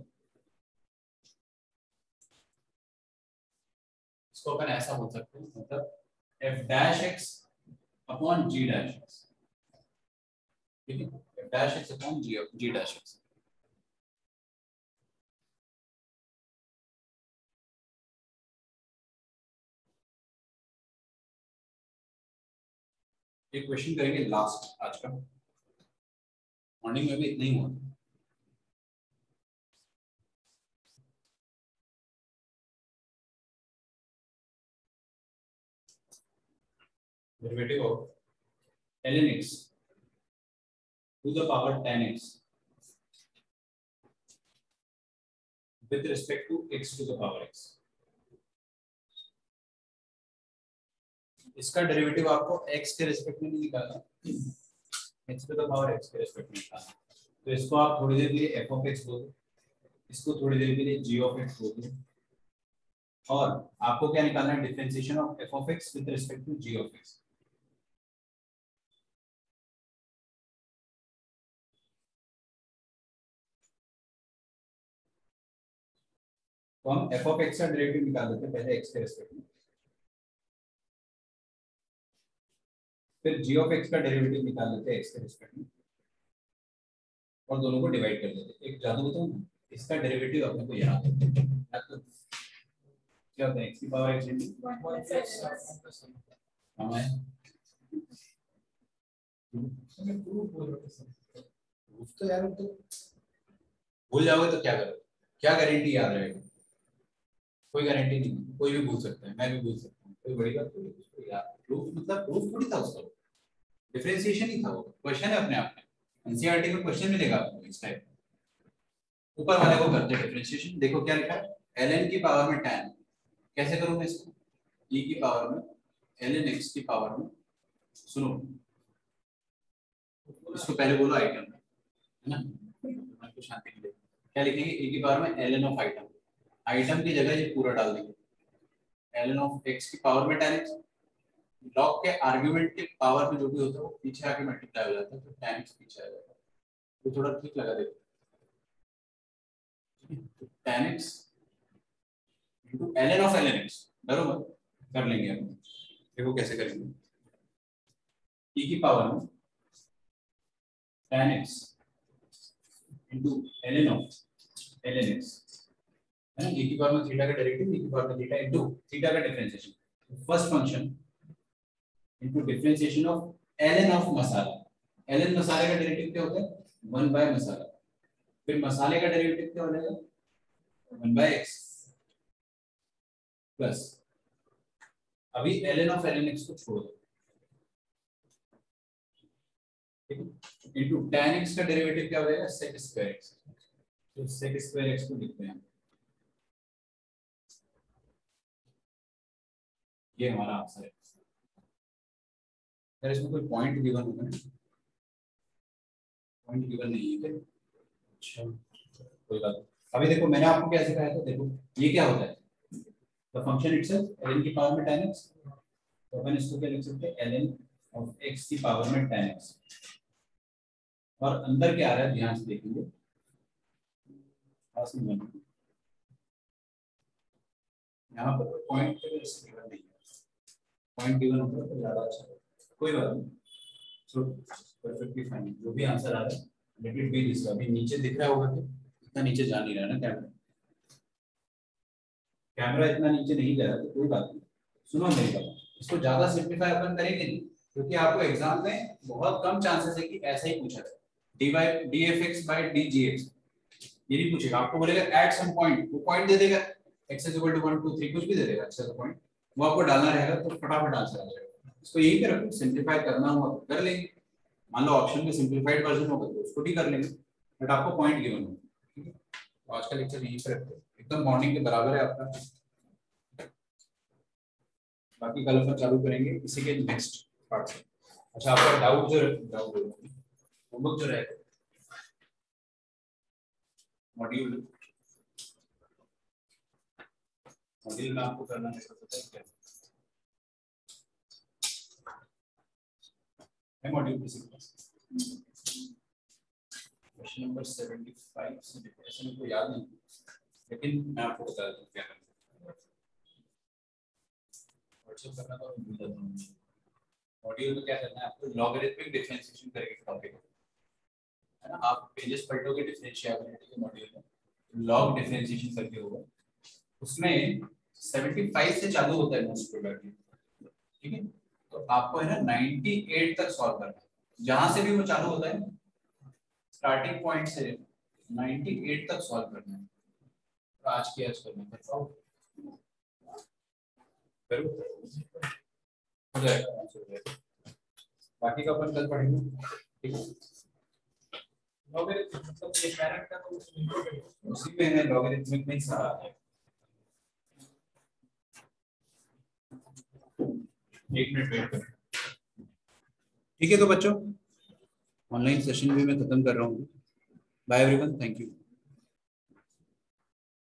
इसको अपन ऐसा बोल सकते हैं, मतलब f dash x upon g dash x, ठीक है, f dash x upon g dash x। एक क्वेश्चन करेंगे लास्ट आज का, मॉर्निंग में भी इतना ही हुआ। Derivative of ln x to the power 10x with respect to x to the power x, इसका डेरिवेटिव आपको x के रिस्पेक्ट में नहीं निकालना, x to the power x के रिस्पेक्ट में निकालना। तो इसको आप थोड़ी देर के लिए f of x बोल दो, इसको थोड़ी देर के लिए g of x बोल दो, और आपको क्या निकालना है, differentiation of f of x with respect to g of x। तो हम f of x का डेरिवेटिव निकाल देते हैं पहले x के रिस्पेक्ट में, फिर g of x का डेरिवेटिव निकाल लेते हैं x के रिस्पेक्ट में, और दोनों को डिवाइड कर देते हैं। एक जादू बताऊं ना, इसका डेरिवेटिव अपने को याद है, क्या होता है, x की पावर x प्रूफ तो यार तो भूल जाओगे तो क्या करोगे, क्या गारंटी याद रहेगा, कोई गारंटी नहीं, कोई भी भूल सकता है, मैं भी भूल सकता हूँ, कोई बड़ी बात थोड़ी है यार। प्रूफ मतलब प्रूफ थोड़ी था उसका, डिफरेंशिएशन ही था वो, क्वेश्चन है अपने आप में, एनसीईआरटी में क्वेश्चन मिलेगा आपको इस टाइप। ऊपर वाले को करते हैं डिफरेंशिएशन, देखो क्या लिखा है, ln की पावर में tan, कैसे करूंगा इसको, e की पावर में ln x की पावर में, सुनो इसको पहले बोलो आइटम है ना, आपको शांति के लिए क्या लिखेंगे, e की पावर में ln ऑफ आइटम, आइटम की जगह ये पूरा डाल देंगे, ln ऑफ x की पावर में tan x, लॉग के आर्गुमेंट के पावर में जो भी होता है वो पीछे आके मल्टीप्लाई हो जाता है, तो tan x पीछे आ जाता है, तो थोड़ा ठीक लगा देखो, tan x into ln of ln x, डरो मत, कर लेंगे हम, देखो कैसे करेंगे, e की पावर में tan x into ln of ln x है ना, e की पावर में थीटा का डेरिवेटिव, e की पावर में थीटा into थीटा का differentiation, first function into differentiation of ln of मसाला, ln मसाले का डेरिवेटिव क्या होता है 1 बाय मसाला, फिर मसाले का डेरिवेटिव क्या हो जाएगा 1 बाय x प्लस, अभी ln ऑफ ln x को छोड़ दो, इनटू tan x का डेरिवेटिव क्या हो जाएगा sec स्क्वायर x, तो sec स्क्वायर x को लिखते हैं, ये हमारा आंसर है। अगर इसमें कोई पॉइंट गिवन होगा ना, पॉइंट गिवन नहीं है, अच्छा कोई बात, अभी देखो मैंने आपको क्या सिखाया था, देखो ये क्या होता है, द फंक्शन इटसेल्फ ln की पावर में tan x, तो अपन इसको क्या लिख सकते हैं ln ऑफ x की पावर में tan x, और अंदर क्या आ रहा है ध्यान से देखेंगे, यहाँ पर पॉइंट गिवन नहीं है, पॉइंट गिवन होता तो ज्यादा अच्छा, कोई बात नहीं, सो परफेक्टली फाइन, जो भी आंसर आ रहा है लेट इट बी दिस, अभी नीचे दिख रहा होगा कि इतना नीचे जा नहीं रहा है ना कैमरा, कैमरा इतना नीचे नहीं जा रहा, तो कोई बात नहीं, सुनो मेरी बात, इसको ज्यादा सिंप्लीफाई अपन करेंगे नहीं, क्योंकि आपको एग्जाम में बहुत कम चांसेस है कि ऐसा ही पूछा जाए, dfx by dgx, ये नहीं पूछेगा, आपको बोलेगा एट सम पॉइंट, वो पॉइंट दे देगा x = 1 2 3 कुछ भी दे देगा, अच्छा सा पॉइंट वो आपको डालना रहेगा, तो फटाफट आंसर आ जाएगा, इसको यही पे रखो, सिंप्लीफाई करना हुआ तो कर लेंगे, मान लो ऑप्शन में सिंप्लीफाइड वर्जन होगा तो उसको भी कर लेंगे, बट आपको पॉइंट गिवन हो, ठीक है, तो आज का लेक्चर यहीं पे रखते हैं, एकदम मॉर्निंग के बराबर है आपका, बाकी कल अपन चालू करेंगे इसी के नेक्स्ट पार्ट से। अच्छा आपका डाउट होमवर्क जो रहेगा मॉड्यूल में आपको करना है, पता है क्या है मॉड्यूल बेसिक क्वेश्चन नंबर 75 से ऐसे मेरे को याद नहीं, लेकिन मैं आपको बता दूं क्या करना है, व्हाट्सएप करना तो भूल जाता हूं, मॉड्यूल में क्या करना है आपको, लॉगरिथमिक डिफरेंशिएशन करके टॉपिक है ना, आप पेजेस पलटोगे डिफरेंशिएबिलिटी के मॉड्यूल में, लॉग डिफरेंशिएशन करके होगा, उसमें 75 से चालू होता है मोस्ट प्रोबेबली, ठीक है, तो आपको है ना 98 तक सॉल्व करना है, जहां से भी वो चालू होता है स्टार्टिंग पॉइंट से 98 तक सॉल्व करना है, तो आज की आज करना है, हो जाएगा, बाकी का अपन कल पढ़ेंगे, ठीक है, लॉगरिथम मतलब ये कैरेक्टर को उसी में है, लॉगरिथमिक में सारा है, 1 मिनट वेट करें, ठीक है, तो बच्चों ऑनलाइन सेशन भी मैं खत्म कर रहा हूँ, बाय एवरीवन, थैंक यू।